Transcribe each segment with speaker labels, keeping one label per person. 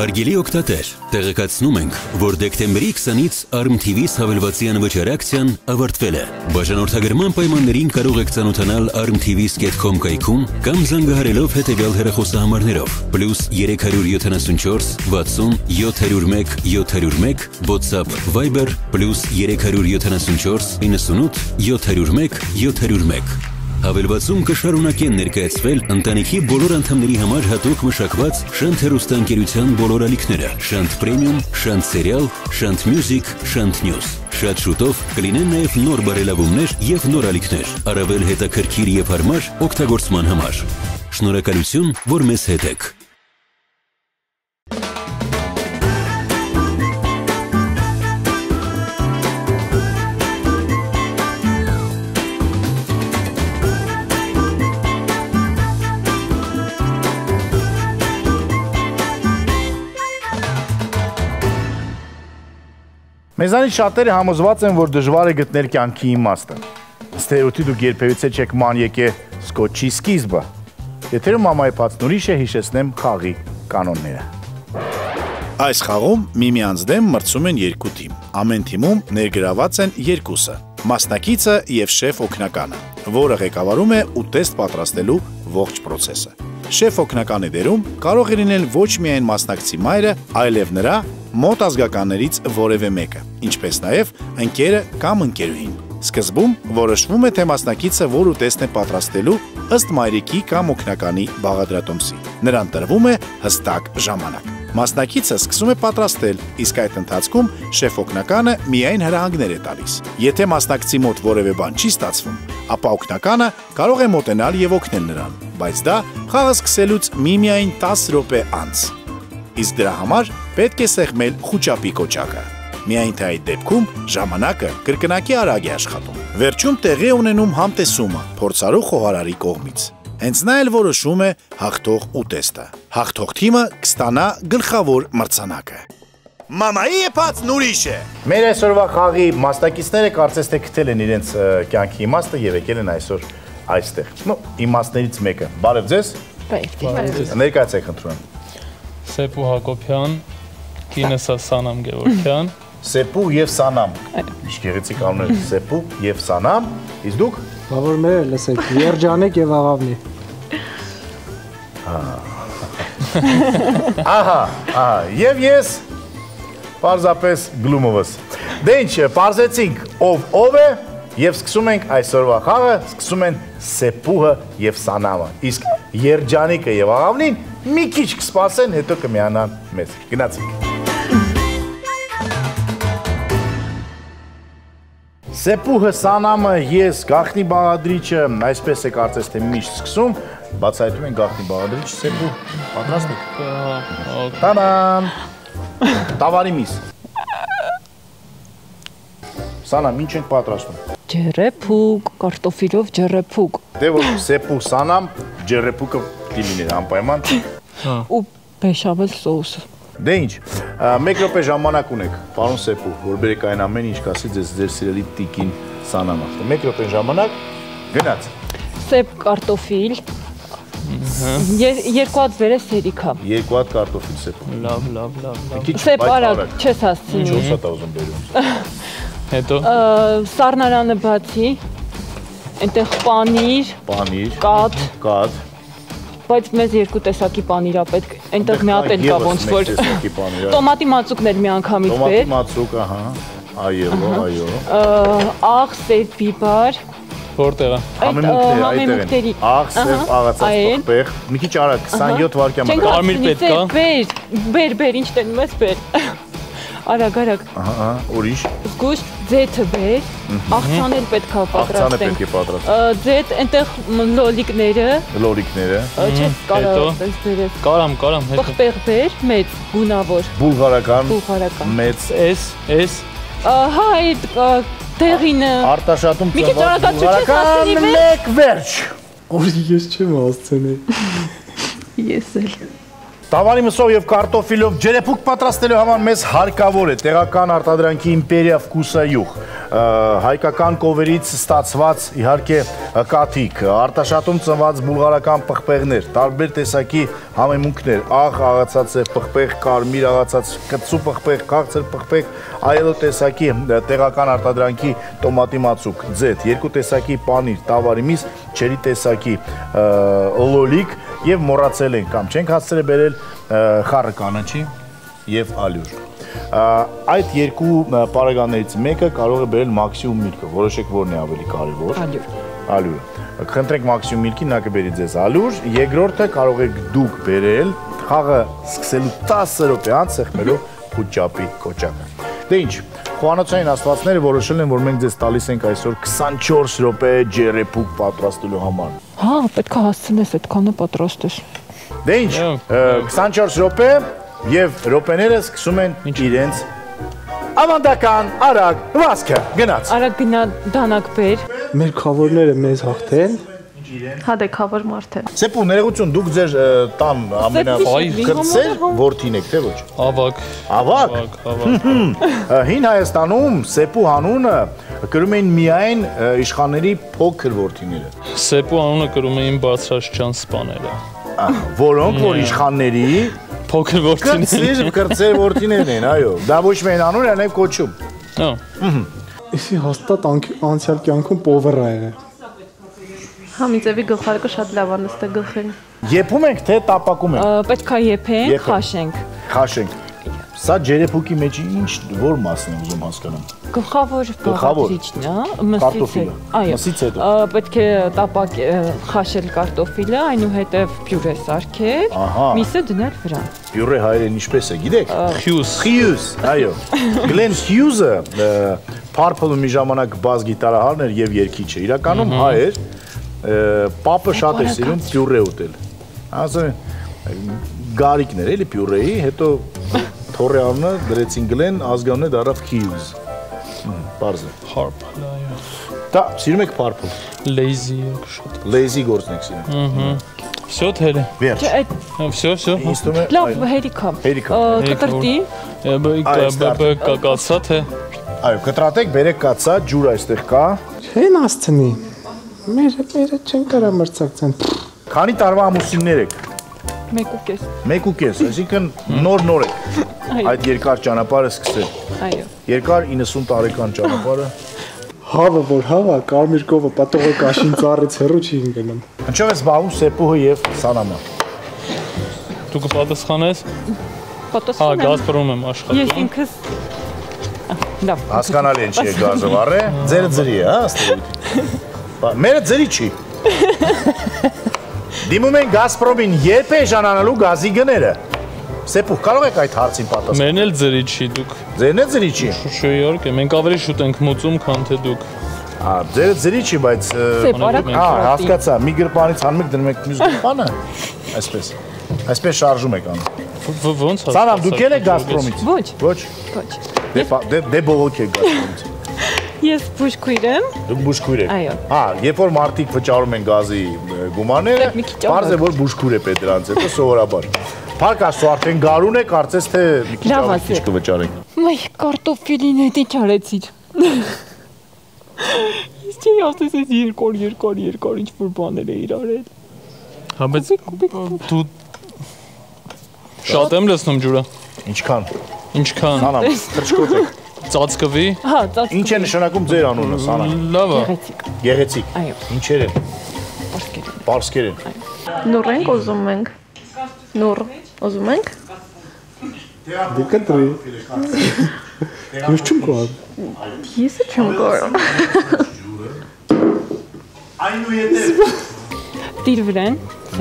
Speaker 1: Հարգելի օգտատեր, տեղեկացնում ենք, որ դեկտեմբերի 20-ից ARM TV-ս հավելվածի անվճար ակցիան ավարտվել է։ Բաժանորդագրման պայմաններին կարող եք ծանոթանալ armtvs.com կայքում կամ զանգահարելով հետևյալ հեռախոսահամարներով +374 60 701 701, WhatsApp Viber +374 98 701 701։ Հավելվածում կշարունակեն ներկայացվել ընտանիքի բոլոր անդամների համար հատուկ մշակված Շանթ հեռուստաընկերության բոլոր ալիքները՝ Շանթ Premium, Շանթ Serial, Շանթ Music, Շանթ News։ Շատ շուտով կլինեն նաև նոր բարելավումներ և նոր ալիքներ, առավել հետաքրքիր և հարմար օգտագործման համար։ Շնորհակալություն, որ մեզ հետ եք։
Speaker 2: Մեզանից շատերը համոզված են, որ դժվար է գտնել կյանքի իմաստը։ Ըստ էության դուք երբևիցե չեք ման եկել սկոչի սկիզբը։ Եթերում մամայի բացն ուրիշ է, հիշեցնեմ խաղի կանոնները։ Այս խաղում միմյանց դեմ մրցում են երկու թիմ։ Ամեն թիմում ներգրաված են երկուսը՝ մասնակիցը և շեֆ օգնականը, որը ղեկավարում է ուտեստ պատրաստելու ողջ պրոցեսը։ Շեֆ օգնականի դերում կարող է լինել ոչ միայն մասնակցի մայրը, այլև նրա մոտ ազգականներից որևէ մեկը, ինչպես նաև ընկերը կամ ընկերուհին։ Սկզբում որոշվում է, թե մասնակիցը որ ուտեստն է պատրաստելու ըստ մայրիկի կամ օգնականի բաղադրատոմսի։ Նրան տրվում է հստակ ժամանակ։ Մասնակիցը սկսում է պատրաստել, իսկ այդ ընթացքում շեֆ օգնականը միայն հրահանգներ է տալիս։ Եթե մասնակցի մոտ որևէ բան չի ստացվում, ապա օգնականը կարող է մոտենալ և օգնել նրան, բայց դա խաղը սկսելուց միմիայն 10 րոպե անց։ Իսկ դրա համար պետք է սեղմել խուճապի կոճակը։ Միայն թե այդ դեպքում ժամանակը կրկնակի արագ է աշխատում։ Վերջում տեղի է ունենում համտեսումը փորձարու խոհարարի կողմից։ Հենց նա էլ որոշում է հաղթող ուտեստը։ Հաղթող թիմը կստանա գլխավոր մրցանակը։ Մամայի եփածն ուրիշ է։ Մեր այսօրվա խաղի մասնակիցները կարծես թե գտել են իրենց կյանքի իմաստը եւ եկել են այսօր այստեղ։ Իմաստներից մեկը։ Բարև ձեզ։ Ներկայացեք խնդրում եմ։
Speaker 3: Սեպու Հակոբյան, կինս Սանամ Գևորգյան։
Speaker 2: Սեպու և Սանամ։ Ինչ գեղեցիկ անուններ, Սեպու և Սանամ։ Իսկ դուք։
Speaker 4: Բավոր մեր լսեք, Երջանիկ և Աղավնի։
Speaker 2: Ահա, և ես պարզապես գլումովս։ Դե ինչ, պարզեցինք ով է և սկսում ենք այսօրվա խաղը, սկսում են Սեպուհը և Սանամը։ Իսկ Երջանիկը և Աղավնին մի քիչ կսպասեն, հետո կմիանան մեզ։ Գնացինք։ Սեպուհը, Սանամը, ես, գաղտնի բաղադրիչը, այսպես է կարծես թե միշտ սկսում, բացահայտում են գաղտնի բաղադրիչ, Սեպու, պատրաստ եք։ Տանան, տավարի միս։ Սանամ, ինչ ենք պատրաստում։
Speaker 5: Ջեռեփուկ, կարտոֆիլով ջեռեփուկ։
Speaker 2: Դե որ Սեպու, Սանամ, ջեռեփուկը դիմիներ անպայման։
Speaker 5: Ու բեշամել սոուսը։
Speaker 2: Դե ինչ, 1 րոպե ժամանակ ունեք, պարոն Սեպու, որ բերեք այն ամեն ինչ կասի ձեր սիրելի տիկին Սանամը։ 1 րոպե ժամանակ, գնաց։
Speaker 5: Սեպ կարտոֆիլ, 2 հատ վերես սերիքա։
Speaker 2: 2 հատ կարտոֆիլ Սեպու։
Speaker 3: Լավ։
Speaker 5: Սեպ արագ, չես հասցինի։
Speaker 2: Ինչ ոսատ ուզում բերում։
Speaker 3: Հետո։
Speaker 5: Սառնարանը բացի, այնտեղ պանիր, կաթ, բայց մեզ 2 տեսակի պանիր է պետք, այնտեղ մի հատ էլ կա ոնց որ տոմատի մածուկներ մի անգամից բեր։
Speaker 2: Տոմատի մածուկ, այո։
Speaker 5: Աղ, սև բիբար։
Speaker 3: Որտեղ է։
Speaker 5: Համեմունքների։
Speaker 2: Աղ, սև, աղացած պղպեղ, մի քիչ արագ, 27 վայրկյան։
Speaker 3: Կարմիր պետք է։
Speaker 5: Բեր, ինչ տենում ես բեր։ Արագ։
Speaker 2: Ուրիշ։
Speaker 5: Զգուստ, ձեթը բեր, աղցան էլ պետք է պատրաստենք։ Ձեթ, այնտեղ լոլիկները։ Չես կարող այդպես բերես։
Speaker 3: Կարամ, հետո։
Speaker 5: Պղպեղ բեր, մեծ, գունավոր։
Speaker 2: Բուլղարական։ Մեծ։
Speaker 3: Էս։
Speaker 5: Հա, այդ տեղինը։
Speaker 2: Արտաշատում
Speaker 5: մի քիչ արագացու չես հասցնի մեր։
Speaker 2: Մեկ վերջ։
Speaker 4: Որ ես չեմ հասցնի։
Speaker 5: Ես էլ։
Speaker 2: Տավարի մսով եւ կարտոֆիլով ջերեպուկ պատրաստելու համար մեզ հարկավոր է տեղական արտադրանքի Իմպերիա Վկուսայուղ, հայկական կովերից ստացված իհարկե կաթիք, արտաշատում ծնված բուլղարական պղպեղներ, տարբեր տեսակի համեմունքներ, աղ աղացած պղպեղ, կարմիր աղացած կծու պղպեղ, քաղցր պղպեղ, այլոց տեսակի տեղական արտադրանքի տոմատի մածուկ, ձեթ, երկու տեսակի պանիր, տավարի միս, չերի տեսակի լոլիկ եւ մոռացել ենք կամ չենք հասցրել բերել խառը կանաչի եւ ալյուր։ Այդ երկու պարագաներից մեկը կարող է բերել մաքսիմում միրգը, որոշեք որն է ավելի կարևոր։ Ալյուրը։ Խնդրենք մաքսիմում միրգի, նա կբերի ձեզ ալյուր, երկրորդը կարող եք դուք բերել խաղը սկսելու 10 րոպե անց սեղմելով խուճապի կոճակը։ Դե ինչ, խոհանոցային աստվածները որոշել են, որ մենք ձեզ տալիս ենք այսօր 24 րոպե ջերեպուկ պատրաստելու համար։
Speaker 5: Հա, պետք է հասցնես այդքանը պատրաստես։
Speaker 2: Դե ինչ, 24 րոպե եւ րոպեները սկսում են իրենց ավանդական արագ վազքը գնաց։
Speaker 5: Արագ գնա դանակ բեր։
Speaker 4: Մեր խավորները մեզ հաղթեն։
Speaker 6: Հա դե խավոր մարդ է։
Speaker 2: Սեպու ներողություն, դուք ձեր տան ամենակրտսեր որդին եք, թե ոչ։
Speaker 3: Ավակ։
Speaker 2: Ավակ։ Հին Հայաստանում Սեպու անունը կրում էին միայն իշխանների փոքր որդիները։
Speaker 3: Սեպու անունը կրում էին Բարձրաշրջան սպաները։
Speaker 2: Որոնք որ իշխանների
Speaker 3: Փոքր որդիներ։
Speaker 2: կրտսեր որդիներն են, այո։ Դա ոչ միայն անուն, այլև կոչում։
Speaker 3: Հա։
Speaker 4: Իսի հաստատ անցյալ կյանքում պովերա եղել։
Speaker 6: Համիձևի գլխարկը շատ լավ է նստել գլխին։
Speaker 2: Եփում ենք, թե տապակում ենք։
Speaker 5: Պետք է եփենք, խաշենք։
Speaker 2: Խաշենք։ Սա ջերեպուկի մեջ ինչ որ մասն եմ ուզում հասկանամ։
Speaker 5: Գլխավոր բաղադրիչն է,
Speaker 2: Կարտոֆիլը։
Speaker 5: Այո։
Speaker 2: Մսից հետո։
Speaker 5: Պետք է տապակ խաշել կարտոֆիլը, այնուհետև պյուրե սարքել, միսը դնել վրա։
Speaker 2: Պյուրե հայերեն ինչպես է, գիտեք։
Speaker 3: Խյուս,
Speaker 2: այո։ Գլեն Հյուզը Purple-ում մի ժամանակ բազ գիտարահարն էր եւ երգիչ է։ Իրականում հայ էր, պապը շատ է սիրում պյուրե ուտել։ Ասում են գարիկներ էլի պյուրեի, հետո թորի անունը դրեցին Գլեն, ազգանունը դառավ Hughes։ Պարզ է։
Speaker 3: Purple, այո։
Speaker 2: Դա սիրում եք Purple։
Speaker 3: Lazy շատ։
Speaker 2: Lazy գործն եք սիրում։
Speaker 3: Всё, թերը։
Speaker 2: Վերջ։
Speaker 3: Всё։
Speaker 2: Ինստում է։
Speaker 5: Լավ, հերիքա։ Կտրտի։
Speaker 3: Կակացա թե։
Speaker 2: Այո, կտրատեք, բերեք կացա, ջուր այստեղ կա։
Speaker 4: Չեն ասցնի։ Մերը չեն կարա մրցակցեն։
Speaker 2: Քանի տարվա ամուսիններ եք։
Speaker 5: 1.5։
Speaker 2: 1.5, այսինքն նոր եք այդ երկար ճանապարհը սկսել։
Speaker 5: Այո։
Speaker 2: Երկար 90 տարեկան ճանապարհը։
Speaker 4: Հավը որ հավա, կարմիր կովը պատողը կաշին ծառից հեռու չի ընկնում։
Speaker 2: Ինչով է զբաղվում Սեպուհը եւ Սանամը։
Speaker 3: Դու կպատասխանես։
Speaker 5: Պատասխանեմ։
Speaker 3: Գազպրոմ եմ աշխատում։
Speaker 5: Ես ինքս լավ։
Speaker 2: Հասկանալի է չի է գազը վառե, ձերը ձրի է, հա, ստերոյթ։ Մերը ձրի չի։ Դիմում են Գազպրոմին երբ է ժանանալու գազի գները։ Սեպուհ, կարող եք այդ հարցին պատասխանել։
Speaker 3: Մերն էլ ձրի չի դուք։
Speaker 2: Ձերն է ձրի չի։
Speaker 3: Շո իհարկե, մենք ավելի շուտ ենք մուծում, քան թե դուք։
Speaker 2: Ձերը ձրի չի, բայց հասկացա, մի գրպանից հանում եք դնում եք մյուս գրպանը։ Այսպես։ Այսպես շարժում եք անում։
Speaker 3: Ոնց է։
Speaker 2: Սանամ, դուք ել եք Գազպրոմից։
Speaker 5: Ոչ։
Speaker 2: Ոչ։
Speaker 5: Ոչ։
Speaker 2: Դե բողոք եք Գազպրոմից։
Speaker 5: Ես բուժքույր եմ։
Speaker 2: Դուք բուժքույր եք։
Speaker 5: Այո։
Speaker 2: Երբ որ մարդիկ վճարում են գազի գումարները, բարձ է որ բուժքույր է պետք դրանց հետո սովորաբար։ Փառք Աստծո, արդեն գարուն է, կարծես թե մի քիչ կվճարենք։
Speaker 5: Մայ կարտոֆիլին հետ ինչ արեցիր։ Ես չի ասես ես երկար ինչ որ բաներ է իրարել։
Speaker 3: Հա բայց դու շատ եմ լցնում ջուրը։
Speaker 2: Ինչքան։
Speaker 3: Ինչքան։
Speaker 2: Թրջկոտ եք։
Speaker 3: Ծածկվի։
Speaker 5: Հա, ծածկվի։
Speaker 2: Ինչ է նշանակում ձեր անունը, Սանա։
Speaker 3: Լավ է։
Speaker 5: Գեղեցիկ։
Speaker 2: Գեղեցիկ։
Speaker 5: Այո։
Speaker 2: Ինչեր են։
Speaker 5: Պարսկեր։
Speaker 2: Պարսկեր են։
Speaker 6: Նուր ենք ուզում ենք։ Նուր ուզում ենք։
Speaker 4: Դու կտրի։ Ես չեմ կարող։
Speaker 6: Ես չեմ կարող։
Speaker 2: Այնուհետև
Speaker 5: Տիր վրան։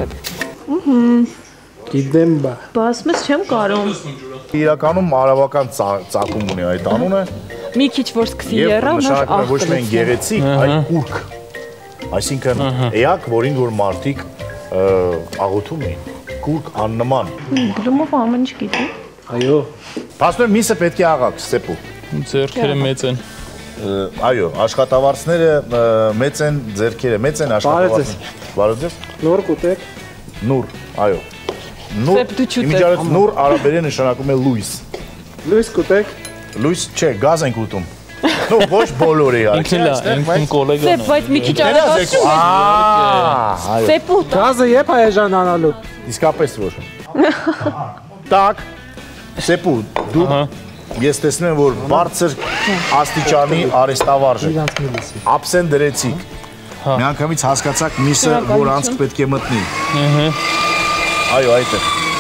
Speaker 4: Գիտեմ բա։
Speaker 6: Բաս մեզ չեմ կարող։
Speaker 2: իրականում արաբական ծագում ունի այդ անունը։
Speaker 5: Մի քիչ որ սկսի
Speaker 2: Եվ
Speaker 5: եռալ, նա
Speaker 2: նշանակում է ոչ միայն գեղեցիկ, այլ կուրկ։ Այսինքն էակ, որին որ մարդիկ աղոթում էին, կուրկ աննման։
Speaker 6: Գլումով ամեն ինչ գիտի։
Speaker 4: Այո։
Speaker 2: Փաստորեն միսը պետք է աղաք, Սեպու։
Speaker 3: Ձեռքերը մեծ են։
Speaker 2: Այո, աշխատավարձները մեծ են, ձեռքերը մեծ են, աշխատավարձները։ Բարոյ ձեզ։
Speaker 4: Նոր կուտեր։
Speaker 2: Նուր, այո։
Speaker 5: Սեպ դու չուտես։
Speaker 2: Իմիջիայլոց նուր արաբերեն նշանակում է լույս։
Speaker 4: Լույս կուտեք։
Speaker 2: Լույս չէ, գազ ենք ուտում։ Նո, ոչ բոլորը իհարկե։
Speaker 3: Ինքն կոլեգան։
Speaker 5: Սեպ, բայց մի քիչ արագացնում ես։ Սեպ ուտա։
Speaker 4: Գազը եփ հայեժան անալու։
Speaker 2: Իսկապես որ։ Так, Սեպու, դու ես տեսնում եմ, որ բարձր աստիճանի արեստավարժ եք։ Ափսեն դրեցիք։ Միանգամից հասկացաք միսը, որ անցք պետք է մտնի։ Այո, այդ է։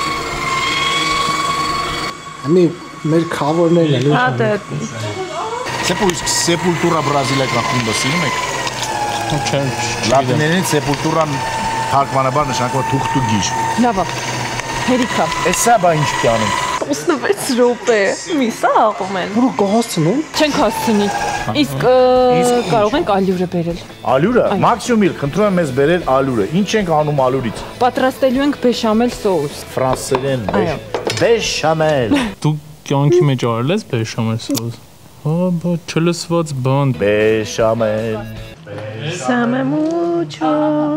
Speaker 4: Մի մեր խավորներն են։
Speaker 6: Հա դե
Speaker 2: Սեպու, Սեպուլտուրա բրազիլական խումբը սիրում եք։
Speaker 3: Չեմ։
Speaker 2: Լատիներենից Սեպուլտուրան թարգմանաբար նշանակում է թուղթ ու գիժ։
Speaker 5: Լավ է։ Հերիքա։
Speaker 2: Էսա բա ինչ կանում։
Speaker 6: 26 րոպե։ Միսա աղում են։
Speaker 4: Որը կհասցնում։
Speaker 5: Չենք հասցնի։ Իսկ կարող ենք ալյուրը բերել։
Speaker 2: Ալյուրը, մաքսիմում իլ, խնդրում եմ մեզ բերել ալյուրը։ Ինչ ենք անում ալյուրից։
Speaker 5: Պատրաստելու ենք բեշամել սոուս։
Speaker 2: Ֆրանսերեն բեշամել։
Speaker 3: Դու կյանքի մեջ արել ես բեշամել սոուս։ Հա, բա չլսված բան։
Speaker 2: Բեշամել։
Speaker 6: Սամե մուչո։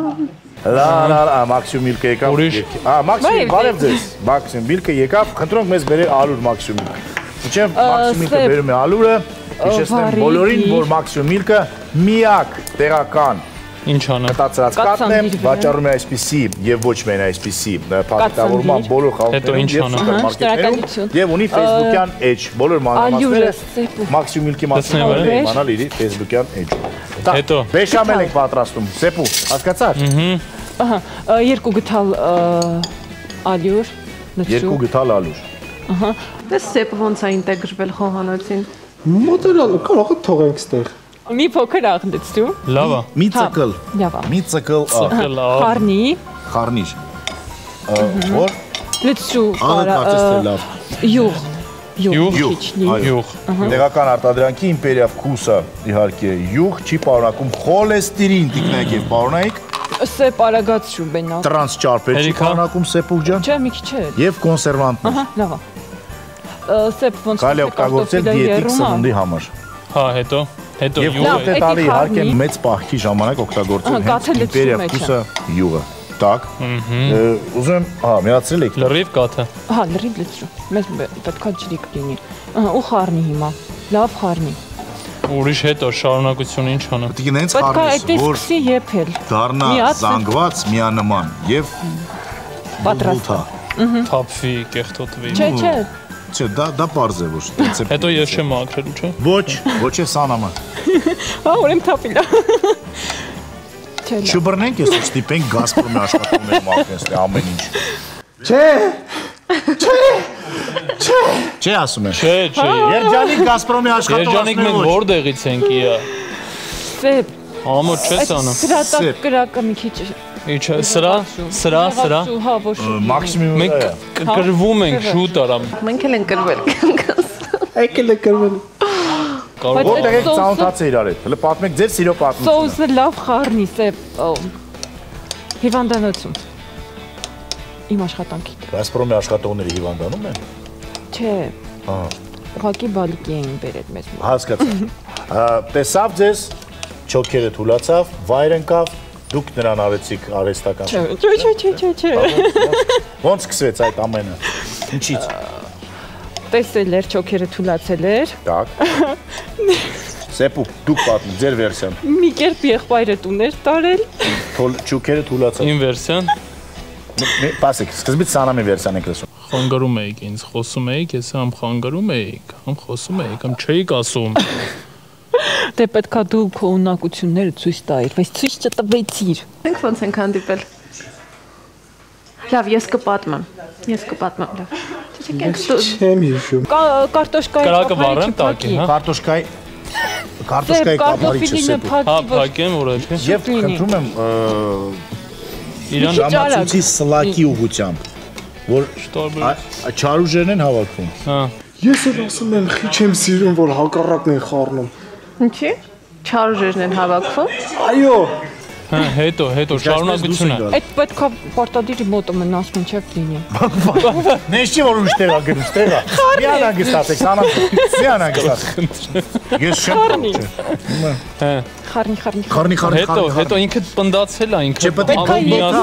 Speaker 2: Լա, մաքսիմում իլքը եկավ։ Մաքսիմում, բարև ձեզ։ Մաքսիմում իլքը եկավ, խնդրում ենք մեզ բերել ալյուր մաքսիմում իլքը։ Իչև մաքսիմում իլքը բերում է ալյուրը, հիշեցնեմ բոլորին, որ մաքսիմում իլքը միակ տեղական
Speaker 3: Ինչ անեմ։
Speaker 2: Կտացրած կատն է, վաճառում է այսպիսի եւ ոչ միայն այսպիսի փաթեթավորման բոլոր խաղողներում եւ սուպերմարկետներում եւ ունի Facebook-յան էջ բոլոր մանրամասները մաքսիմում իլքի մասին իմանալ իր Facebook-յան էջում։
Speaker 3: Հետո
Speaker 2: բեշամել ենք պատրաստում, Սեպու, հասկացար։
Speaker 5: Ահա, 2 գթալ ալյուր, լցրու։
Speaker 2: 2 գթալ ալյուր։
Speaker 5: Ահա։
Speaker 6: Դες սեպը ոնց է ինտեգրվել խոհանոցին։
Speaker 4: Մոդելը կարող է թողենք ստեղ։
Speaker 5: Մի փոքր աղնդեցու։
Speaker 3: լավ է։
Speaker 2: Մի ցկլ։
Speaker 5: Լավ է։
Speaker 2: Մի ցկլ
Speaker 5: Խառնի։
Speaker 2: խառնիչ։ Որ
Speaker 5: Լցրու
Speaker 2: անը կարծես թե լավ։
Speaker 5: յուղ։
Speaker 3: Յուղ։
Speaker 2: Տեղական արտադրանքի իմպերիա վկուսը իհարկե յուղ չի պարունակում խոլեստերին տիկնայք եւ պարունայք
Speaker 5: Սեպ արագացրու բենակ։
Speaker 2: տրանս ճարպեր չի պարունակում Սեպուղ ջան
Speaker 5: Չէ, մի քիչ է։
Speaker 2: եւ կոնսերվանտներ։
Speaker 5: Ահա, լավ է։ Սեպ ոնց
Speaker 2: Կարելի է օգտագործել դիետիկ սննդի համար։
Speaker 3: Հա, հետո
Speaker 2: Եվ
Speaker 3: յուղը։
Speaker 2: ուտե տալի իհարկե մեծ պահքի ժամանակ օգտագործել հենց իմպերիա վկուսը յուղը։ Так։ Ուզում եմ, միացրել եք։
Speaker 3: Լրիվ կաթը։
Speaker 5: Ահա, լրիվ լցրու։ Մեզ պետքա ջրիկ լինի։ Ահա, ու խառնի հիմա։ Լավ խառնի։
Speaker 3: Ուրիշ հետո շարունակություն ինչ անեմ։
Speaker 2: Պետք է հենց
Speaker 5: Պետքա
Speaker 2: խառնես,
Speaker 5: այդպես
Speaker 2: որ
Speaker 5: սկսի եփել։
Speaker 2: դառնա զանգված միանման եւ
Speaker 5: Պատրաստ։
Speaker 3: Թափվի, կեղտոտվի։
Speaker 5: Չէ։
Speaker 2: Չէ, դա պարզ է ոչ։
Speaker 3: Հետո ես չեմ ակրելու, չէ։
Speaker 2: Ոչ է սանամը։
Speaker 5: Հա, ուրեմն թափիլա։ Չէ։
Speaker 2: Չբռնենք ես ստիպենք Գազպրոմի աշխատողներ մաքրեն ամեն ինչ։ Չէ, ասում եմ։
Speaker 3: Չէ։
Speaker 2: Երջանիկ Գազպրոմի
Speaker 3: Երջանիկ մենք
Speaker 2: աշխատողներ
Speaker 3: որտեղից ենք իա։
Speaker 5: Սեպ։
Speaker 3: Ամոթ չես անում։
Speaker 5: Սրա կրակը մի քիչ։
Speaker 3: Ինչ սրա։
Speaker 5: Հա, ոչ։
Speaker 2: մաքսիմում
Speaker 3: Մենք կրվում ենք շուտ արա։
Speaker 6: Մենք էլ ենք կրվել։
Speaker 4: Եկել է կրվել։
Speaker 2: Որտեղ եք ծանոթացել իրար հետ։ Հələ պատմեք ձեր սիրո պատմությունը։
Speaker 5: Սոուսը լավ խառնի, Սեպ։ Հիվանդանոցում։ Իմ աշխատանքից։
Speaker 2: Գազպրոմի աշխատողները հիվանդանում են։
Speaker 5: Չէ։ Ուղղակի բալիկի էին բերել մեզ։
Speaker 2: Հասկացա։ Տեսավ ձեզ, չոքերը թուլացավ, վայր ընկավ, դուք նրան արեցիք արհեստական։
Speaker 5: Չէ։
Speaker 2: Ոնց սկսվեց այդ ամենը։ Ինչից։
Speaker 5: Տեսել էր, չոքերը թուլացել էր։
Speaker 2: Так։ Սեպու, դուք պատմեք ձեր վերսիան։
Speaker 5: Մի կերպ եղբայրը տուներ տարել։
Speaker 2: Չոքերը թուլացավ։
Speaker 3: Իմ վերսիան։
Speaker 2: Պասեք, սկզբից Սանամի վերսիան եք լսում։
Speaker 3: Խանգարում էիք ինձ, խոսում էիք, ես համ խանգարում էիք, համ խոսում էիք, համ չէիք ասում։
Speaker 5: Դե պետքա դու քո ունակությունները ցույց տայիր, բայց ցույց չտվեցիր։
Speaker 6: Մենք ոնց ենք հանդիպել։ Լավ, ես կպատմեմ։ Լավ։
Speaker 4: Չեմ հիշում։
Speaker 5: Կարտոշկայի
Speaker 3: Կրակը վառեմ տակի, հա։
Speaker 2: Կարտոշկայի կապարիչը Սեպու։
Speaker 3: Հա, փակեմ որ էլի։
Speaker 2: Եվ խնդրում եմ
Speaker 3: Իրան
Speaker 2: ժամացույցի սլակի ուղղությամբ, որ չարուժերն են հավաքվում։
Speaker 3: Հա։
Speaker 4: Ես էլ ասում եմ, խի չեմ սիրում, որ հակառակն են խառնում։
Speaker 6: Ինչի՞։ Չարժերն են հավաքվում։
Speaker 4: Այո։
Speaker 3: Հետո շարունակությունը։
Speaker 5: Այդ պետքա պարտադիրի մոտը մնաս մինչև լինի։
Speaker 2: Նես չի որ ուշտեղ է գնում, ստեղ է։ Մի անհանգստացեք, սանամ։ Մի անհանգստացեք։ Ես շեմ։
Speaker 5: Խառնի։
Speaker 3: Հետո ինքը պնդացել է, ինքը
Speaker 2: պետքա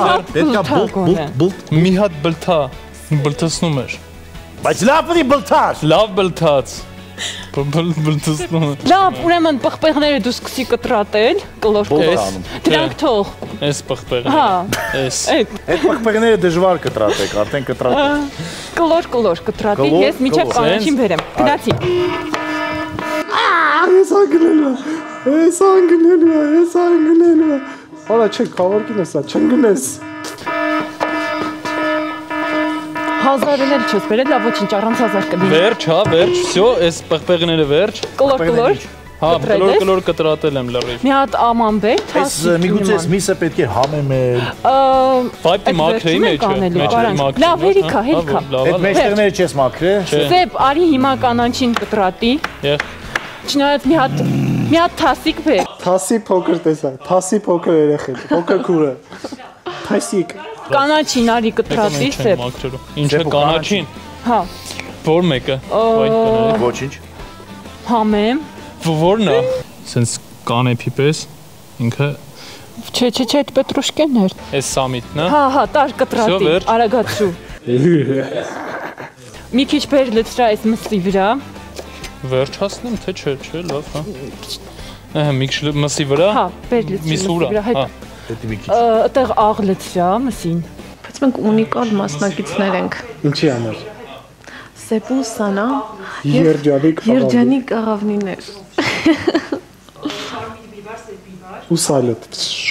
Speaker 3: մի հատ բլթացնում էր։
Speaker 2: Բայց լավ պիտի բլթար։
Speaker 3: Լավ բլթաց։ Բլթացնում է։
Speaker 5: Լավ, ուրեմն պղպեղները դու սկսի կտրատել, կլոր։ Դրանք թող։
Speaker 3: Էս պղպեղը։
Speaker 5: Հա։
Speaker 3: Էս։
Speaker 2: Այդ պղպեղները դժվար կտրատեք, արդեն կտրատեք։
Speaker 5: Կլոր կտրատի, ես միջև կանաչին բերեմ։ Գնացի։
Speaker 4: Ես անգնելու։ Հորա չէ, կավարկին է սա, չընգնես։
Speaker 5: 1000 էլ չես բերել, լավ ոչինչ առանց 1000 կդինի։
Speaker 3: Վերջ, всё, էս պղպեղները վերջ։
Speaker 5: Կլոր։
Speaker 3: Հա, կլոր կտրատել եմ լրիվ։
Speaker 5: Մի հատ աման բեր,
Speaker 2: Այս միգուցե այս միսը պետք է համեմել։
Speaker 3: Վայպի մաքրեի մեջը։
Speaker 5: Լավ, հերիքա։
Speaker 2: Այդ մեջտեղները չես մաքրե։
Speaker 5: Սեփ, արի հիմա կանանչին կտրատի։ Չնայած մի հատ թասիկ բեր։
Speaker 4: Թասի փոքր տեսա, թասի փոքր երեխեք, փոքր քուրը։ Թասիկ։
Speaker 5: Կանաչին արի կտրատի, սեփ։
Speaker 3: Ինչը կանաչին։
Speaker 5: Հա։
Speaker 3: Որ մեկը։
Speaker 2: Ոչինչ։
Speaker 5: Համեմ։
Speaker 3: Որն է։ Սենց կանեփի պես ինքը
Speaker 5: Չէ, այդ պետրուշկեն էր։
Speaker 3: էս սամիտն է։
Speaker 5: Հա, տար կտրատի, արագացու։ Մի քիչ բեր լցրա այս մսի վրա։
Speaker 3: Վերջ հասնեմ, թե չէ, լավ, հա։ Մի քիչ մսի վրա։
Speaker 5: Հա, բեր լցրի մսի վրա, հետ։ Այդտեղ աղ լցրա մսին։
Speaker 6: Բայց մենք ունիկալ մասնակիցներ ենք։
Speaker 4: Ինչի համար։
Speaker 6: Սեփուն սանա
Speaker 4: երջանիկ
Speaker 6: աղավնիներ։
Speaker 4: ու սալոտ։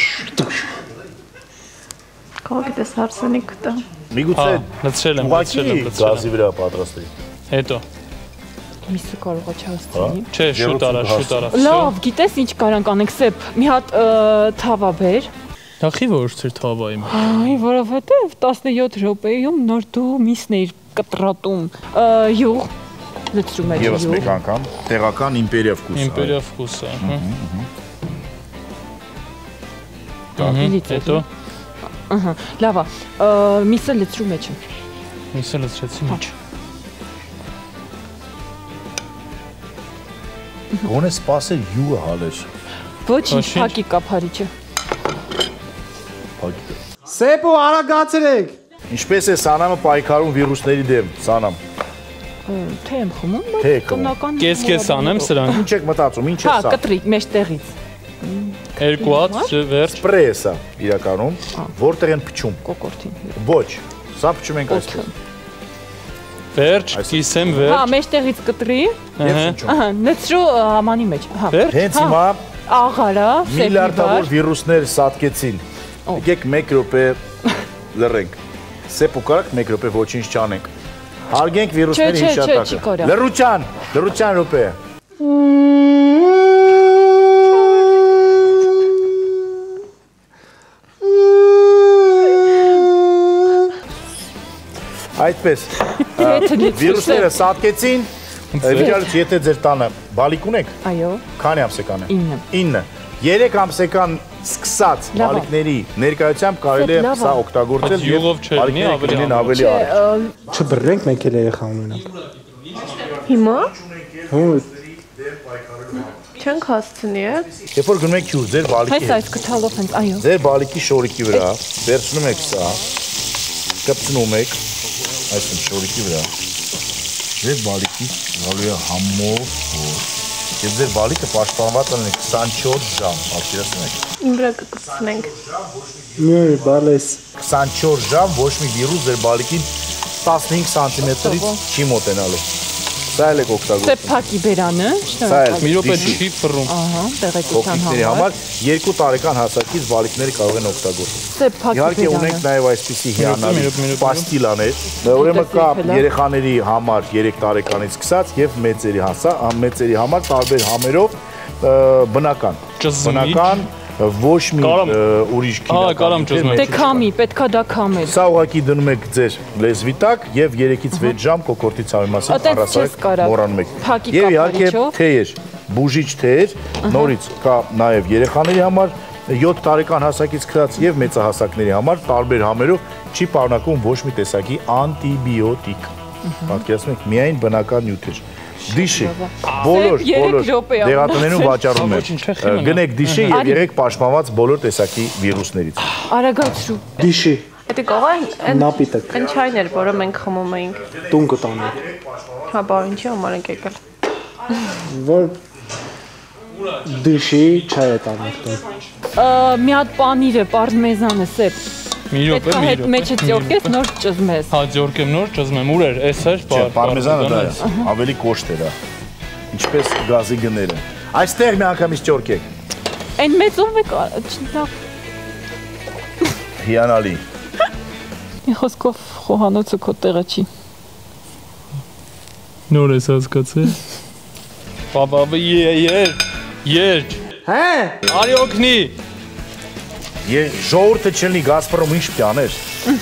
Speaker 6: Կողքից հարսանիք կտա։
Speaker 2: Միգուցե
Speaker 3: լցրել եմ։
Speaker 2: Գազի վրա պատրաստի։
Speaker 3: Հետո
Speaker 5: Միսը կարող է չհասցնի։
Speaker 3: Չէ, շուտ արա։
Speaker 5: Լավ, գիտես ինչ կարանք անենք, սեփ, մի հատ թավա բեր։
Speaker 3: Դախի որ ծեր թավայի մեջ։
Speaker 5: Այ, որովհետև 17 րոպեում նոր դու միսն էիր կտրատում։ Յուղ լցրում ես
Speaker 2: Եվս մեկ անգամ, տեղական իմպերիա վկուս։
Speaker 3: Իմպերիա վկուսը,
Speaker 5: Հետո։ Ահա, լավ է։ Միսը լցրու մեջը։
Speaker 3: Միսը լցրեցի մեջ։
Speaker 2: Գոնե սպասել յուղը հալեր։
Speaker 5: Ոչինչ, փակի կափարիչը։
Speaker 4: Սեփու արագացրեք։
Speaker 2: Ինչպես է սանամը պայքարում վիրուսների դեմ, սանամ։
Speaker 5: Թե եմ խմում,
Speaker 2: Թե
Speaker 5: բայց կնական։
Speaker 3: Կես անեմ սրանք։
Speaker 2: Ինչ եք մտածում, ինչ է
Speaker 5: Հա,
Speaker 2: սա։
Speaker 5: կտրի մեջտեղից։
Speaker 3: Երկու հատ վերջ։
Speaker 2: Սպրեյ է սա իրականում, որտեղ են փչում։
Speaker 5: Կոկորտին։
Speaker 2: Ոչ, սա փչում ենք այսպես։
Speaker 3: Վերջ, կիսեմ
Speaker 5: Հա,
Speaker 3: վերջ։
Speaker 5: մեջտեղից կտրի։ Ահա, լցրու համանի մեջ։ Հա։
Speaker 2: Հենց հիմա
Speaker 5: Աղարա,
Speaker 2: միլիարդավոր վիրուսներ սատկեցին։ Եկեք 1 րոպե լռենք։ Սեփ ու կարակ 1 րոպե ոչինչ չանենք։ Հարգենք վիրուսների հիշատակը։ Լռության րոպե։ Այդպես վիրուսները սատկեցին, վիճալից եթե ձեր տանը բալիկ ունեք,
Speaker 5: այո,
Speaker 2: քանի ամսեկան է։
Speaker 5: 9
Speaker 2: 3 ամսեկան սկսած բալիկների ներկայությամբ կարելի է սա օգտագործել եւ բալիկները ավելի արագ։
Speaker 4: Չբռնենք մենք էլ երեխա ունենանք։
Speaker 6: Հիմա
Speaker 4: Հո,
Speaker 6: չենք հասցնի, է։
Speaker 2: Երբ որ գնում եք հյուր ձեր բալիկի
Speaker 5: Այս այս կթալով հենց, այո։
Speaker 2: ձեր բալիկի շորիկի վրա, վերցնում եք սա, կպցնում եք այսինքն շորիկի վրա։ Ձեր բալիկի գալու է համով եւ ձեր բալիկը պաշտպանված ունի 24 ժամ, պատկերացնում եք։
Speaker 6: Իմրը կկցնենք։
Speaker 4: մի բալես
Speaker 2: 24 ժամ ոչ մի վիրուս ձեր բալիկին 15 սանտիմետրից չի մոտենալու։ Սա էլ եք օգտագործում։
Speaker 5: Սեփակի բերանը,
Speaker 3: մի րոպե չի ֆռում։
Speaker 5: Ահա, տեղեկության
Speaker 2: համար 2 տարեկան հասակից բալիկները կարող են օգտագործել։
Speaker 5: Սեփակի
Speaker 2: Իհարկե ունենք նաև այսպիսի հիանալի պաստիլաներ, ուրեմն կա երեխաների համար 3 տարեկանից սկսած եւ մեծերի համար տարբեր համերով բնական ոչ մի ուրիշ քիմիական։
Speaker 5: Դե քամի, պետքա դա քամել։
Speaker 2: Սա ուղղակի դնում եք ձեր լեզվի տակ եւ 3-ից 6 ժամ կոկորտի ցավի մասին առասարակ մոռանում եք։ Եվ իհարկե թեյեր, բուժիչ թեյեր, նորից կա նաև երեխաների համար 7 տարեկան հասակից քրած եւ մեծահասակների համար տարբեր համերով չի պարունակում ոչ մի տեսակի անտիբիոտիկ։ Պատկերացնում եք, միայն բնական նյութեր։ Դիշի, բոլոր դեղատներում վաճառում են։ Գնեք դիշի եւ եղեք պաշտպանված բոլոր տեսակի վիրուսներից։
Speaker 5: Արագացրու։
Speaker 4: Դիշի։
Speaker 6: Դա կողա
Speaker 4: Նապիտակ։
Speaker 6: այն չայն էր, որը մենք խմում էինք։
Speaker 4: Տուն կտանենք։
Speaker 6: Հա, բա ինչի համար ենք եկել։
Speaker 4: Որ դիշի չայ է տանենք տուն։
Speaker 5: Մի հատ պանիր է, պարմեզանը, սեփ։
Speaker 3: Մի րոպե, մի րոպե։
Speaker 5: Մեջը ձյորքես նոր ճզմես։
Speaker 3: Հա, ձյորքեմ նոր ճզմեմ, ուր էր, էս էր,
Speaker 2: պարմեզանը դա է, ավելի կոշտ է դա։ Ինչպես գազի գները։ Այստեղ մի անգամից ճորքեք։
Speaker 5: Այն մեծով է լավ։
Speaker 2: Հիանալի։
Speaker 5: Մի խոսքով խոհանոցը քո տեղը չի։
Speaker 3: Նոր ես հասկացել։ Բաբա, երջ։
Speaker 4: Հե։
Speaker 3: Արի օգնի։
Speaker 2: Ժողովուրդը չլինի Գազպրոմ ինչ պիտի աներ։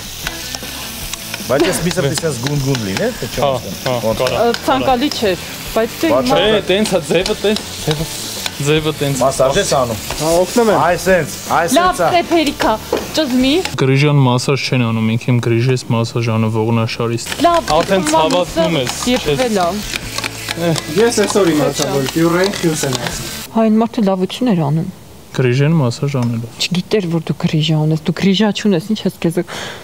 Speaker 2: Բայց ես միսը պիտի սենց գունդ լիներ, թե չեմ։
Speaker 5: Ցանկալի չէր, բայց դե
Speaker 3: տենց է ձևը տենց։
Speaker 2: Մասաժ ես անում։
Speaker 4: Հա, օգնում եմ։
Speaker 2: Այս
Speaker 5: լավ սեփերիկա, ճզմի։
Speaker 3: Գրիժան մասաժ չեն անում, ինք իմ գրիժես մասաժ անում ողնաշարից։
Speaker 5: Լավ,
Speaker 3: արդեն ցավացնում ես։
Speaker 5: Եփվել է։
Speaker 4: Ես այսօր իմացա, որ պյուրեն քյուս են ասում։
Speaker 5: Հա, այն մարդը լավություն էր անում։
Speaker 3: Գրիժեն մասաժ անելով։
Speaker 5: Չգիտեր, որ դու գրիժա ունես, դու գրիժա չունես, ինչ ես քեզ։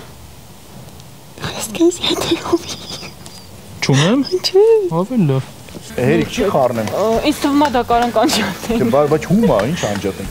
Speaker 5: Ես քեզ հետեւում։
Speaker 3: Չունեմ։
Speaker 5: Չէ։
Speaker 3: Ավելի լավ։
Speaker 2: Հերիք չի խառնեմ։
Speaker 5: Ինձ թվում է դա կարանք անջատեն։
Speaker 2: Բայց հումա, ինչ անջատեն։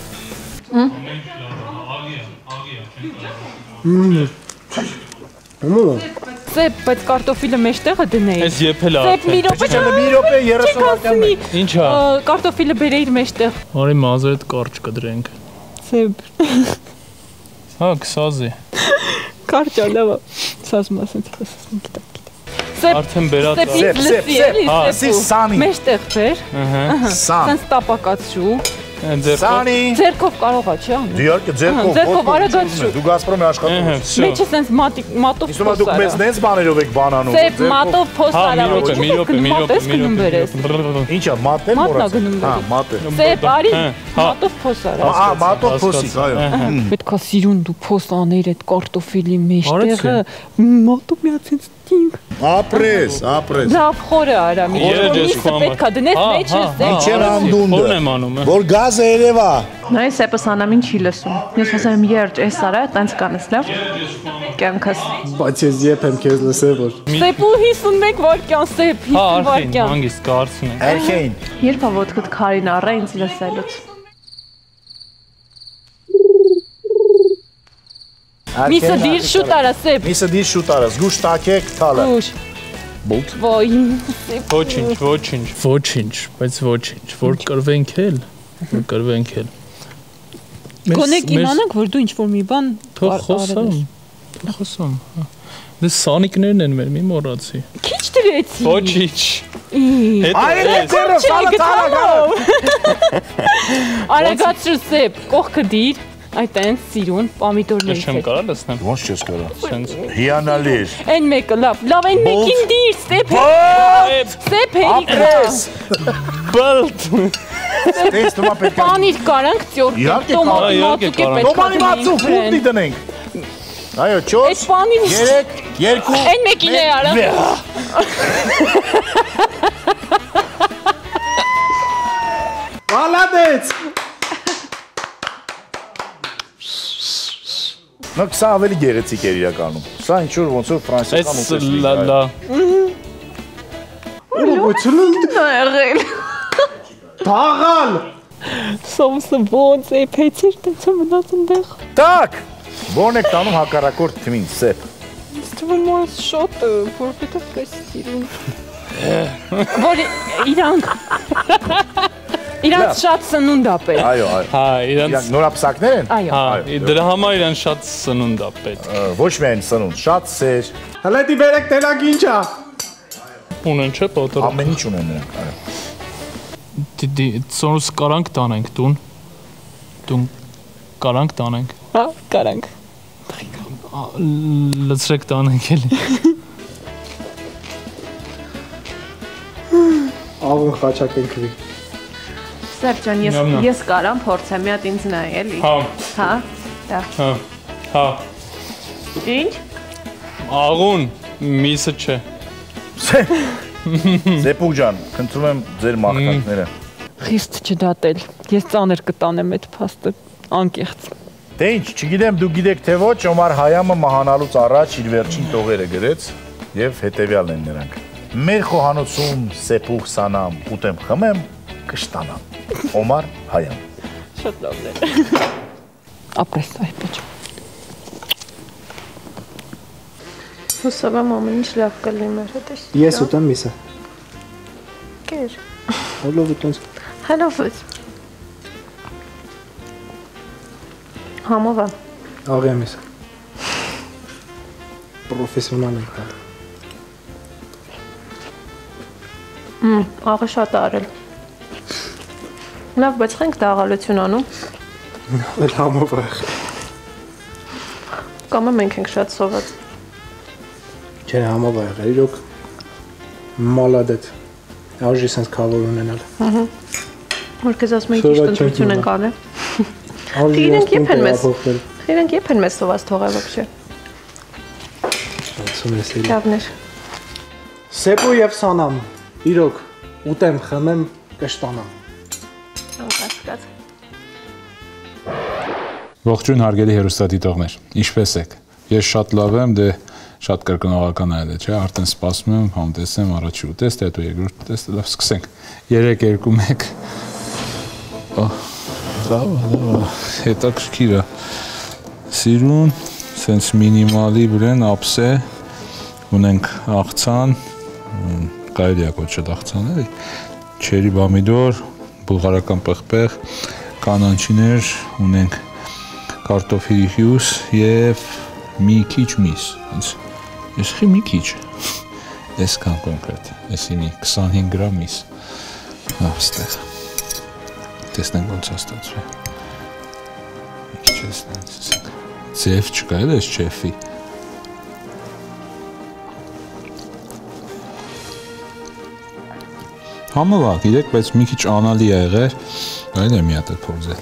Speaker 5: Սեփ, բայց կարտոֆիլը մեջտեղը դնեի։
Speaker 3: Ես եփել
Speaker 5: Սեփ, մի րոպե։
Speaker 2: Մի րոպե 30 վայրկյան։
Speaker 3: Ինչա։
Speaker 5: Կարտոֆիլը բերեիր մեջտեղ։
Speaker 3: Արի մազերդ կարճ կդրենք։
Speaker 5: Սեփ։
Speaker 3: Հա, կսազի։
Speaker 5: Կարճա լավ։ Սազմա ասած, գիտեմ։ Սեփ,
Speaker 3: Արդեն բերած։
Speaker 2: Սեփ, սանի։
Speaker 5: Մեջտեղ բեր։
Speaker 2: Սան։
Speaker 5: Սենց տապակացրու։
Speaker 2: Սանի։
Speaker 5: Ձերքով կարող է, չէ՞։
Speaker 2: Դիարքը ձերքով։
Speaker 5: Ձերքով արագացրու։
Speaker 2: Դու Գազպրոմի աշխատում ես։
Speaker 5: Մեջը սենց մատով
Speaker 2: Իսկ դուք մեզ նենց բաներով եք բանանում։
Speaker 5: Սեփ, մատով փոս արավ։
Speaker 3: մի րոպե։
Speaker 2: Ինչա, մատն
Speaker 5: մոռացա։ Հա,
Speaker 2: մատը։
Speaker 5: Սեփ, արի, մատով փոս արավ։
Speaker 2: Ահա, մատով փոսի, այո։
Speaker 5: Պետք է սիրուն դու փոս աներ այդ կարտոֆիլի մեջտեղը, մատով միացած տինք։
Speaker 2: Ապրես։
Speaker 5: Լավ խորը արա, մի պետք է դնես մեջը սեփ։
Speaker 2: Ինչեր անդունդը։ Որ գազը երևա։
Speaker 6: Նայ սեպը սանամին չի լսում։ Ես ասեմ երջ, էս արա, տենց կանես, լավ։ Կյանքս։
Speaker 4: Բայց ես եփեմ քեզ լսել որ։
Speaker 5: Սեպու 51 վայրկյան, սեպ 50 վայրկյան։
Speaker 3: Հանգիստ կարծում եմ։
Speaker 2: Երգեին։
Speaker 6: Երբ է ոտքդ քարին առա ինձ լսելուց։
Speaker 5: Միսը դիր շուտ արա, սեպ։
Speaker 2: Միսը դիր շուտ արա, զգուշ տակեք թալը։
Speaker 5: Ուշ։
Speaker 2: Բուլտ։
Speaker 5: Ոյ, սեպ։
Speaker 3: Ոչինչ, բայց ոչինչ, որ կրվենք էլ,
Speaker 5: Գոնեք իմանանք, որ դու ինչ-որ մի բան
Speaker 3: խոսամ։ Դե սանիկներն են մեր, մի մոռացի։
Speaker 5: Քիչ դրեցի։
Speaker 3: Ոչինչ։
Speaker 2: Այրեցերը սալը թալը։
Speaker 5: Արագացրու սեպ, կողքը դիր, այտենց սիրուն պամիդորներից
Speaker 3: Չեմ կարա լսնեմ։
Speaker 2: Ոնց չես կարա։ Հիանալի էր։
Speaker 5: Այն մեկը լավ այն մեկին դիր, սեպ։ Սեպ հերիկա։
Speaker 3: Բլտ։
Speaker 2: Տես դու պետք է։
Speaker 5: Պանիր կարանք ծյորք, տոմատի մածուկ է պետք է։
Speaker 2: Տոմատի մածուկ ուտի դնենք։ Այո, 4, 3, 2։
Speaker 5: Այն մեկին է արա։
Speaker 4: Մալադեց։
Speaker 2: Նա սա ավելի գեղեցիկ էր իրականում։ Սա ինչ որ ոնց որ ֆրանսիական
Speaker 6: Ուրոպություն եղել։
Speaker 4: Թաղալ։
Speaker 5: Սոուսը ոնց է փեցիր տենց մնաց այնտեղ։
Speaker 2: Так, ո՞րն եք տանում հակառակորդ թիմին, սեփ։
Speaker 5: Ստվում է շոտ, որովհետև պես սիրուն։ Որ իրանց շատ սնունդ է պետք։
Speaker 2: Այո։
Speaker 3: Հա, իրանց
Speaker 2: նորապսակներ են։
Speaker 5: Այո։
Speaker 3: Հա, դրա համար իրան շատ սնունդ է պետք։
Speaker 2: Ոչ միայն սնունդ, շատ սեր։
Speaker 4: Հլետի բերեք տենակ ինչա։
Speaker 3: Ունեն չէ պատրաստ։
Speaker 2: Ամեն ինչ ունեն նրանք, այո։
Speaker 3: Ծորս կարանք տանենք տուն։ Տուն կարանք տանենք։
Speaker 5: Հա, կարանք։
Speaker 3: Լցրեք տանենք էլի։
Speaker 4: Աղուն խաչակ ընկվի։
Speaker 6: Սերջան, ես կարամ փորձեմ, մի հատ ինձ նայ էլի։
Speaker 3: Հա։
Speaker 6: Հա։ Դա։
Speaker 3: Հա։
Speaker 6: Ինչ։
Speaker 3: Աղուն, միսը չէ։
Speaker 2: Սեպուկ ջան, խնդրում եմ ձեր մաղթանքները։
Speaker 5: Խիստ չդատել։ Ես ծանր կտանեմ այդ փաստը, անկեղծ։
Speaker 2: Դե ինչ, չգիտեմ դու գիտեք թե ոչ, Օմար Հայամը մահանալուց առաջ իր վերջին տողերը գրեց եւ հետեւյալն են նրանք. Մեր խոհանոցում սեպուկ սանամ, ուտեմ խմեմ, կշտանամ։ Օմար Հայամ։
Speaker 5: Շատ լավն է։ Ապրես այ պոչ։
Speaker 6: Հուսով եմ ամեն ինչ լավ կլինի մեր հետ։
Speaker 4: Ես ուտեմ միսը։
Speaker 6: Կեր։
Speaker 4: Հոլով ուտենց։
Speaker 6: Հալով։ Համովա։
Speaker 4: Աղյա միսը։ Պրոֆեսիոնալ ենք։
Speaker 6: Աղը շատ արել։ Լավ, բայց խենք դաղալություն անում։
Speaker 4: Էլ համովա։
Speaker 6: Կամ մենք ենք շատ սոված։
Speaker 4: Չէ, համովա եղել, իրոք մալադետ։ Արժի սենց կավոր ունենալ։
Speaker 6: Որ քեզ ասում ենք ճիշտ ընտրություն ենք անել։ Իրենք եփ են մեզ սոված թողել ոբշե։ Լավներ։
Speaker 4: Սեպու եւ սանամ, իրոք ուտեմ, խմեմ, կշտանամ։
Speaker 6: Անկասկած։
Speaker 7: Ողջույն հարգելի հեռուստադիտողներ, ինչպե՞ս եք։ Ես շատ լավ եմ, դե շատ կրկնողական է դա, չէ՞, արդեն սպասում եմ համտեսեմ առաջի ուտեստ, հետո երկրորդ ուտեստը, լավ, սկսենք։ 3-2-1։ Լավ, հետաքրքիր է։ Սիրուն, սենց մինիմալի վրան ափսե, ունենք աղցան, կարելի է կոչել աղցան, էլի, չերի բամիդոր, բուլղարական պղպեղ, կանանչիներ, ունենք կարտոֆիլի հյուս եւ մի քիչ միս։ Ես խի մի քիչ։ Այսքան կոնկրետ։ Էսի մի 25 գրամ միս։ Այստեղ։ Տեսնենք ոնց է ստացվում։ Մի քիչ էսնենք։ Ձև չկա էլ էս չեֆի։ Համովա, գիտեք, բայց մի քիչ անալի է եղել, այլ է մի հատ է փորձել։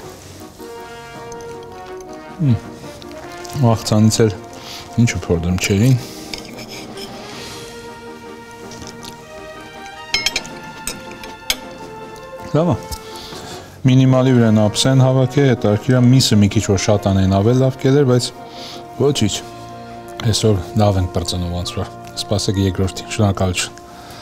Speaker 7: Աղցանից էլ ինչու փորձեմ չերին։ Լավա։ Մինիմալի վրան ափսեն հավաք է, հետարքիրա միսը մի քիչ որ շատ անեն ավել լավ կելեր, բայց ոչիչ։ Այսօր լավ ենք պրծնով անց որ։ Սպասեք երկրորդին, շնորհակալություն։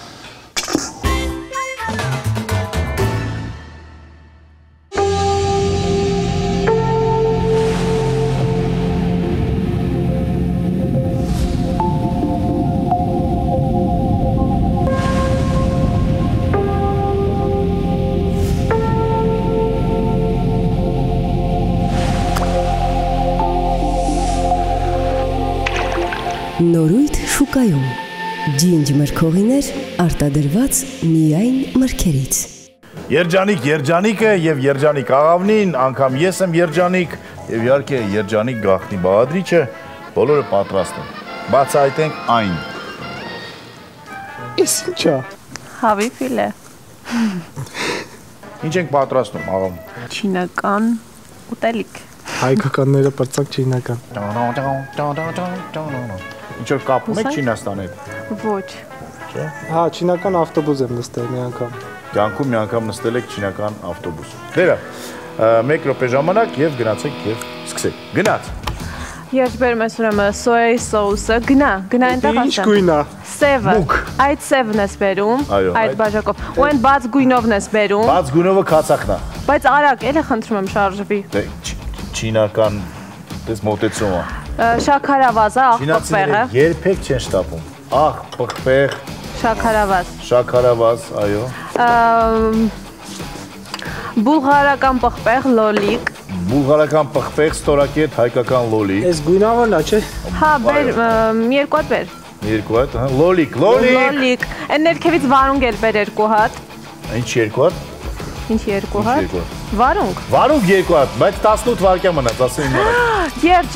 Speaker 8: Նորույթ շուկայում ջինջ մրգողիներ արտադրված միայն մրգերից։
Speaker 2: Երջանիկ երջանիկը եւ երջանիկ աղավնին, անգամ ես եմ երջանիկ եւ իհարկե երջանիկ գաղտնի բաղադրիչը, բոլորը պատրաստ են։ Բացահայտենք այն։
Speaker 4: Էս ինչա։
Speaker 6: Հավի ֆիլե։
Speaker 2: Ինչ ենք պատրաստում, աղավն։
Speaker 6: Չինական ուտելիք։
Speaker 4: Հայկականները պրծակ չինական։
Speaker 2: Ինչ որ կապում եք Չինաստանի հետ։
Speaker 6: Ոչ։
Speaker 2: Չէ։
Speaker 4: Հա, չինական ավտոբուս եմ նստել մի անգամ։
Speaker 2: Կյանքում մի անգամ նստել եք չինական ավտոբուս։ Դերա, 1 րոպե ժամանակ եւ գնացեք եւ սկսեք։ Գնաց։
Speaker 6: Ես բերում ես ուրեմն սոյայի սոուսը, գնա այնտեղ ասեմ։
Speaker 4: Ինչ գույն է։
Speaker 6: Սևը։ Այդ սևն ես բերում, այդ բաժակով։ Ու այն բաց գույնովն ես բերում։
Speaker 2: Բաց գույնովը քացակն է։
Speaker 6: Բայց արագ, էլի խնդրում եմ շարժվի։
Speaker 2: Դե չինական դες մոտեցումը։
Speaker 6: Շաքարավազը, աղ պղպեղը։
Speaker 2: Երբեք չեն շտապում։ Աղ պղպեղ,
Speaker 6: Շաքարավազ։
Speaker 2: շաքարավազ, այո։
Speaker 6: Բուլղարական պղպեղ, լոլիկ։
Speaker 2: Բուլղարական պղպեղ, ստորակետ, հայկական լոլիկ։
Speaker 4: Այս գույնավն է, չէ։
Speaker 6: Հա, բեր, մի երկու հատ բեր։
Speaker 2: Երկու հատ, հա, լոլիկ։
Speaker 6: Լոլիկ։ Այն ներքևից վարունգ էլ բեր երկու հատ։
Speaker 2: Ինչ երկու հատ։
Speaker 6: Ինչ երկու հատ։ Վարունգ։
Speaker 2: Վարունգ երկու հատ, բայց 18 վայրկյան մնաց, ասեմ իմ։
Speaker 6: Երջ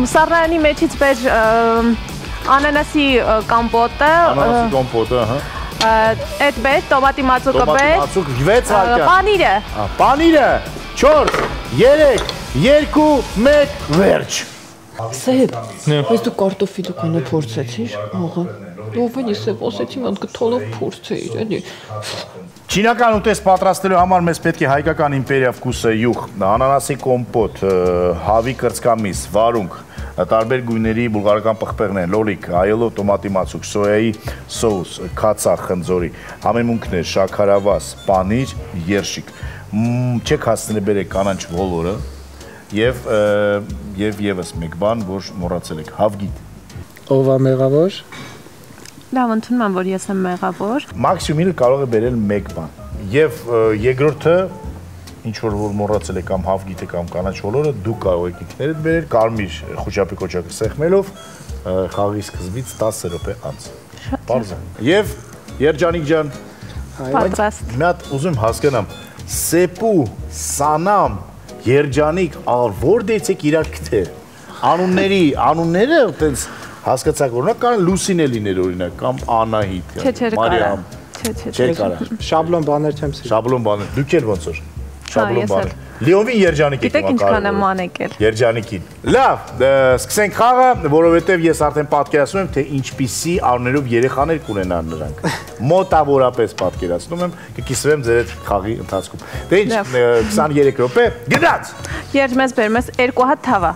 Speaker 6: սառնարանի մեջից բեր անանասի կամպոտը։
Speaker 2: Անանասի կամպոտը, հա։
Speaker 6: Այդ բետ, տոմատի մածուկը
Speaker 2: Տոմատի
Speaker 6: բետ։
Speaker 2: մածուկ 6 վայրկյան։
Speaker 6: Պանիրը։
Speaker 2: Պանիրը 4, 3, 2, 1, վերջ։
Speaker 5: Սեյդ, բայց դու կարտոֆիլը կանա փորձեցիր, աղա։ Ով էլի սև ասեցի, ոնց գտոլով փորձեիր, էլի։
Speaker 2: Չինական ուտես պատրաստելու համար մեզ պետք է հայկական իմպերիա վկուսը յուղ, անանասի կոմպոտ, հավի կրծքամիս, վարունգ, տարբեր գույների բուլղարական պղպեղներ, լոլիկ, այլով տոմատի մածուկ, սոյայի սոուս, քացա, խնձորի, համեմունքներ, շաքարավազ, պանիր, երշիկ։ Չեք հասցնել բերեք կանանչ ոլորը եւ եւս մեկ բան, որ մոռացել եք, հավգիտ։
Speaker 4: Ով է մեղավոր։
Speaker 6: Լավ, ընդունում եմ, որ ես եմ մեղավոր։
Speaker 2: Մաքսիմումը կարող է բերել մեկ բան։ Եվ երկրորդը ինչ որ մոռացել եք կամ հավգիտը կամ կանաչ ոլորը, դու կարող եք ինքներդ բերել կարմիր խուճապի կոճակը սեղմելով խաղի սկզբից 10 րոպե անց։ Պարզ է։ Եվ Երջանիկ ջան,
Speaker 6: Պատրաստ։
Speaker 2: մի հատ ուզում հասկանամ, Սեպու, Սանամ, Երջանիկ, որտեղից եք իրար գտել։ Անունները այտենց հասկացաք, օրինակ կան Լուսինե լիներ օրինակ կամ Անահիտ, Մարիամ։ Չէ, կարա։
Speaker 4: Շաբլոն բաներ չեմ սիրում։
Speaker 2: Շաբլոն բաներ։ Դուք էլ ոնց որ։ Շաբլոն բաներ։ Լիովին Երջանիկ եք
Speaker 6: Գիտեք ինչքան եմ մանեկել։
Speaker 2: Երջանիկին։ Լավ, սկսենք խաղը, որովհետև ես արդեն պատկերացնում եմ, թե ինչպիսի անուններով երեխաներ կունենան նրանք։ Մոտավորապես պատկերացնում եմ, կկիսվեմ ձեր այդ խաղի ընթացքում։ Դե ինչ, 23 րոպե, գնաց։
Speaker 6: Երբ մեզ բերում ես 2 հատ թավա։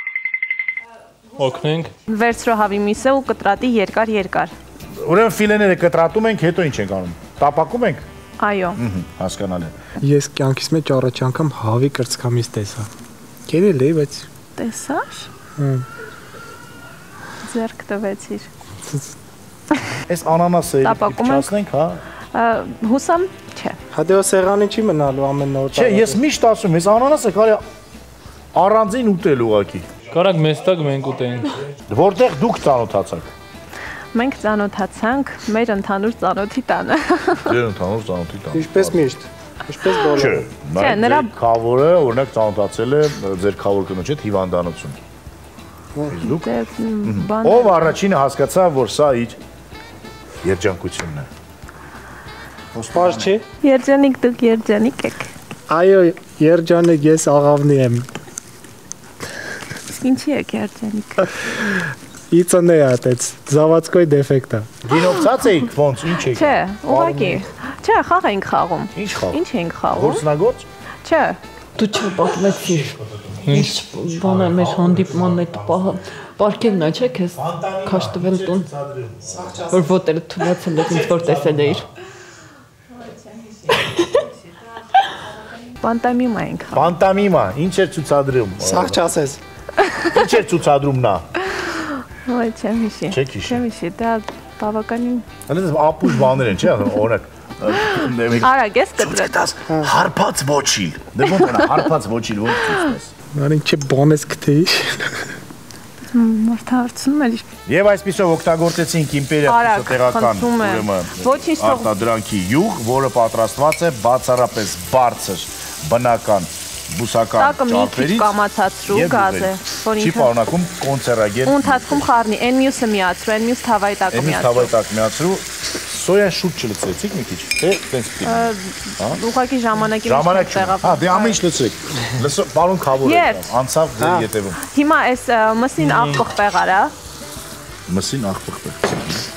Speaker 3: Օգնենք։
Speaker 6: Վերցրո հավի միսը ու կտրատի երկար։
Speaker 2: Ուրեմն ֆիլեները կտրատում ենք, հետո ինչ ենք անում։ Տապակում ենք։
Speaker 6: Այո։
Speaker 2: Հասկանալի։
Speaker 4: Ես կյանքիս մեջ առաջ անգամ հավի կրծքամիս տեսա։ Կերել էի, բայց
Speaker 6: Տեսար։ Ձեռք տվեցիր։
Speaker 2: Այս անանասը փչացնենք, հա։
Speaker 6: Հուսամ, չէ։
Speaker 4: հադեո սեղանի չի մնալու ամեն նոր։
Speaker 2: Չէ, ես միշտ ասում եմ, այս անանասը կարելի առանձին ուտել ուղակի։
Speaker 3: Կարակ մեզ տակ մենք ուտենք։
Speaker 2: Որտեղ դուք ծանոթացաք։
Speaker 6: Մենք ծանոթացանք մեր ընդհանուր ծանոթի տանը։
Speaker 2: Ձեր ընդհանուր ծանոթի տանը։
Speaker 4: Ինչպես միշտ։ Ինչպես բոլորը։
Speaker 2: Չէ, նրա քավորը օրինակ ծանոթացել է ձեր քավոր կնոջ հետ հիվանդանոցում։ Դուք ով առաջինը հասկացավ, որ սա իր երջանկությունն է։
Speaker 4: Ոսպար չի։
Speaker 6: Երջանիկ դուք երջանիկ եք։
Speaker 4: Այո, երջանիկ ես աղավնի եմ։
Speaker 6: Ինչի եք երջանիկ։
Speaker 4: Իծնե ատեց, զավացկոյ դեֆեկտա։
Speaker 2: Գինովցած էիք, ոնց, ինչ եք։
Speaker 6: Չէ, ուղղակի։ Չէ, խաղ ենք խաղում։
Speaker 2: Ինչ խաղ։
Speaker 6: Ինչ ենք խաղում։
Speaker 2: Գործնագործ։
Speaker 6: Չէ։
Speaker 5: Դու չպատմեցիր։ Ինչ բան է մեր հանդիպմանն այդ պահը։ Պարկելն է, չէ՞, քեզ քաշ տվել տուն։ Որ ոտերը թուլացել ես, ինձ որ տեսել էիր։
Speaker 6: Պանտամիմա ենք խաղում։
Speaker 2: Պանտամիմա, ինչ էր ցուցադրում։
Speaker 4: Սաղ չասես։
Speaker 2: Ինչ էր ցուցադրում նա։
Speaker 6: Ոայ, չեմ հիշի։
Speaker 2: Չեք հիշի։
Speaker 6: Չեմ հիշի, դա բավականին։
Speaker 2: Այնպես ապուշ բաներ են, չէ՞, օրինակ։
Speaker 6: Արագ ես կտրած։
Speaker 2: Հարբած ոչիլ։ Դե ոնց է հարբած ոչիլ ոնց ցույց։
Speaker 4: Նարին չէ բանես կթեի։
Speaker 6: Մարդահարցնում էր։
Speaker 2: Եվ այսպիսով օգտագործեցինք իմպերիա ֆիզիոթերապական
Speaker 6: ոչինչ թող
Speaker 2: արտադրանքի յուղ, որը պատրաստված է բացառապես բարձր բնական բուսական ճարպերից
Speaker 6: կամացածրու գազը, որ
Speaker 2: չի պարունակում կոնցերագեն։
Speaker 6: Ընթացքում խառնի, այն մյուսը միացրու, այն մյուս թավայի տակ միացրու։
Speaker 2: Այն մյուս թավայի տակ միացրու, սոյա շուտ չլցրեցիք մի քիչ, թե տենց պիտի։
Speaker 6: Ուղղակի ժամանակի
Speaker 2: ժամանակ չկա։ Հա, դե ամեն ինչ լցրեք։ Լսո, պարոն Խավորը, անցավ ձեր ետևում։
Speaker 6: Հիմա այս մսին աղբղպեղ արա։
Speaker 2: Մսին աղբղպեղ։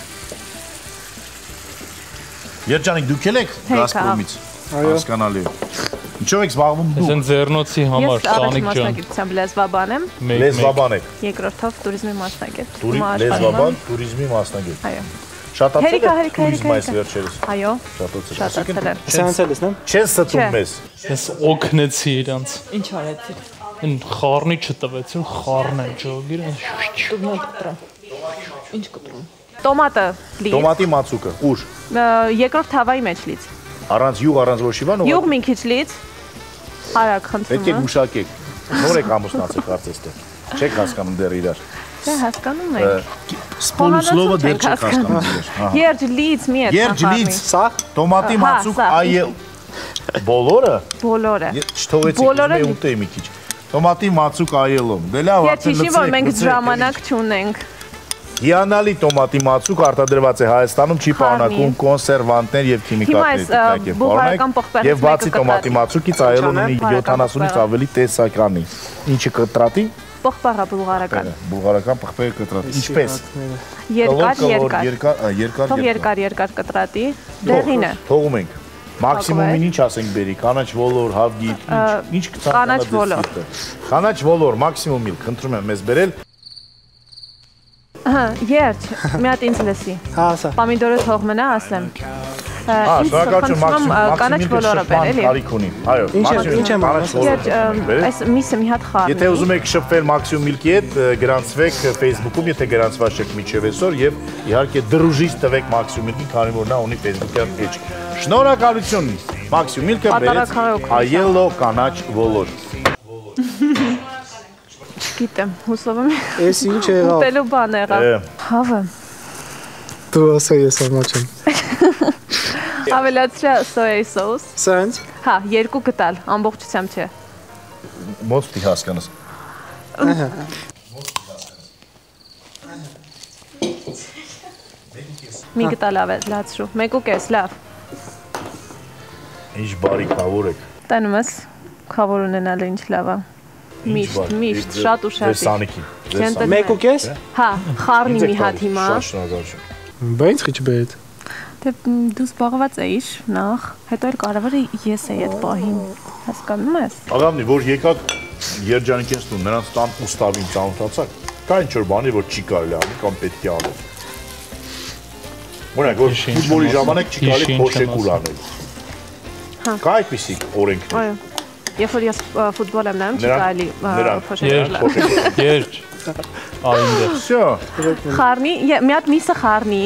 Speaker 2: Երջանիկ դուք եք Գազպրոմից։ Հասկանալի է։ Ինչով եք զբաղվում դուք։
Speaker 3: Ես ձեռնոցի համար Սանիկ ջան։
Speaker 6: Ես մասնագիտությամբ լեզվաբան եմ։
Speaker 2: Լեզվաբան եք։
Speaker 6: Երկրորդով տուրիզմի մասնագետ։
Speaker 2: Լեզվաբան, տուրիզմի մասնագետ։
Speaker 6: Այո։
Speaker 2: Շատացել է
Speaker 6: Հերիքա։
Speaker 2: տուրիզմը այս վերջերս։
Speaker 6: Այո։
Speaker 2: Շատացել է։
Speaker 4: Սանցել ես, նո։
Speaker 2: Չես ստում մեզ։
Speaker 3: Ես օգնեցի իրանց։
Speaker 5: Ինչ արեցիր։
Speaker 3: Այն խառնի չտվեցին, խառնեն ջոգիր։
Speaker 5: Դու կտրեմ։ Ինչ կտրում։
Speaker 6: Տոմատը լի։
Speaker 2: Տոմատի մածուկը, ուր։
Speaker 6: Երկրորդ թավայի մեջ լից։
Speaker 2: Առանց յուղ, առանց ոչ իվան։
Speaker 6: Յուղ մի քիչ լից։ Արագ խնդրում եմ։
Speaker 2: Պետք է գուշակեք։ Նոր եք ամուսնացել կարծես թե։ Չեք հասկանում դեռ իրար։
Speaker 6: Դե հասկանում եք։
Speaker 2: Սպոլուսլովը դեռ չեք հասկանում իրար։
Speaker 6: Երջ լից մի է։
Speaker 2: Երջ լից, սա տոմատի մածուկ այ բոլորը։
Speaker 6: Բոլորը։
Speaker 2: Չթողեցիք մի ուտեի մի քիչ։ Տոմատի մածուկ այելում։ Դե լավ,
Speaker 6: արդեն լցրեք։ Ես հիշի որ մենք ժամանակ չունենք։
Speaker 2: Հիանալի տոմատի մածուկ արտադրված է Հայաստանում, չի պարունակում կոնսերվանտներ եւ քիմիկատներ, եւ բացի տոմատի մածուկից այլոց ունի 70-ից ավելի տեսականի։ Ինչը կտրատի։
Speaker 6: Պղպեղը բուլղարական։
Speaker 2: Բուլղարական պղպեղը կտրատի։ Ինչպես։
Speaker 6: Երկար կտրատի։ Դեղինը։
Speaker 2: Թողում ենք։ Մաքսիմումին ինչ ասենք բերի, կանաչ ոլոր, հավգիտ, ինչ
Speaker 6: կանաչ ոլոր։
Speaker 2: Կանաչ ոլոր, մաքսիմում իլ, խնդրում եմ մեզ բերել։
Speaker 6: Երջ, մի հատ ինձ լսի։ Պամիդորը թող մնա, ասեմ։ Ինձ խնդրում կանաչ ոլորը բերել է։
Speaker 2: Այո,
Speaker 4: ինչ եմ
Speaker 6: այս միսը մի հատ խառնի։
Speaker 2: Եթե ուզում եք շփվել մաքսիմում միլկի հետ, գրանցվեք Facebook-ում, եթե գրանցված եք միջև այսօր եւ իհարկե դրուժից տվեք մաքսիմում միլկին, քանի որ նա ունի Facebook-յան էջ։ Շնորհակալություն, մաքսիմում միլկը բերեց այելո կանաչ ոլոր։
Speaker 6: Չգիտեմ, հուսով եմ։
Speaker 4: Էս ինչ եղավ։
Speaker 6: Ուտելու բան եղավ։ Հավը։
Speaker 4: Դու ասա ես ամաչեմ։
Speaker 6: Ավելացրա սոյայի սոուս։
Speaker 4: Սենց։
Speaker 6: Հա, 2 գտալ, ամբողջությամբ չէ։
Speaker 2: Ոնց պիտի հասկանաս։
Speaker 6: Մի գտալ ավելացրու, 1.5, լավ։
Speaker 2: Ինչ բարի խավոր եք։
Speaker 6: Տանում ես, խավոր ունենալը ինչ լավ է։ Միշտ, շատ ու շատ։
Speaker 2: Սանիքի։
Speaker 4: 1.5։
Speaker 6: Հա, խառնի մի հատ հիմա։
Speaker 2: Շատ շնորհակալություն։
Speaker 4: Բա ինչ խիչ բերեց։
Speaker 6: Դե դու զբաղված էիր նախ, հետո էլ կարևորը ես էի այդ պահին։ Հասկանում ես։
Speaker 2: Աղավնի, որ եկաք երջանիկ ես տուն, նրանց տան ուստավին ծանոթացաք, կա ինչ-որ բանի, որ չի կարելի անել կամ պետք է անել։ Օրինակ, որ ֆուտբոլի ժամանակ չի կարելի փոշեկուլ անել։ Կա այդպիսի օրենքներ։
Speaker 6: Այո։ Երբ որ ես ֆուտբոլ եմ նայում, չի կարելի փոշեկուլ։
Speaker 3: Երջ։ Այնտեղ։
Speaker 2: Всё։
Speaker 6: Խառնի, մի հատ միսը խառնի։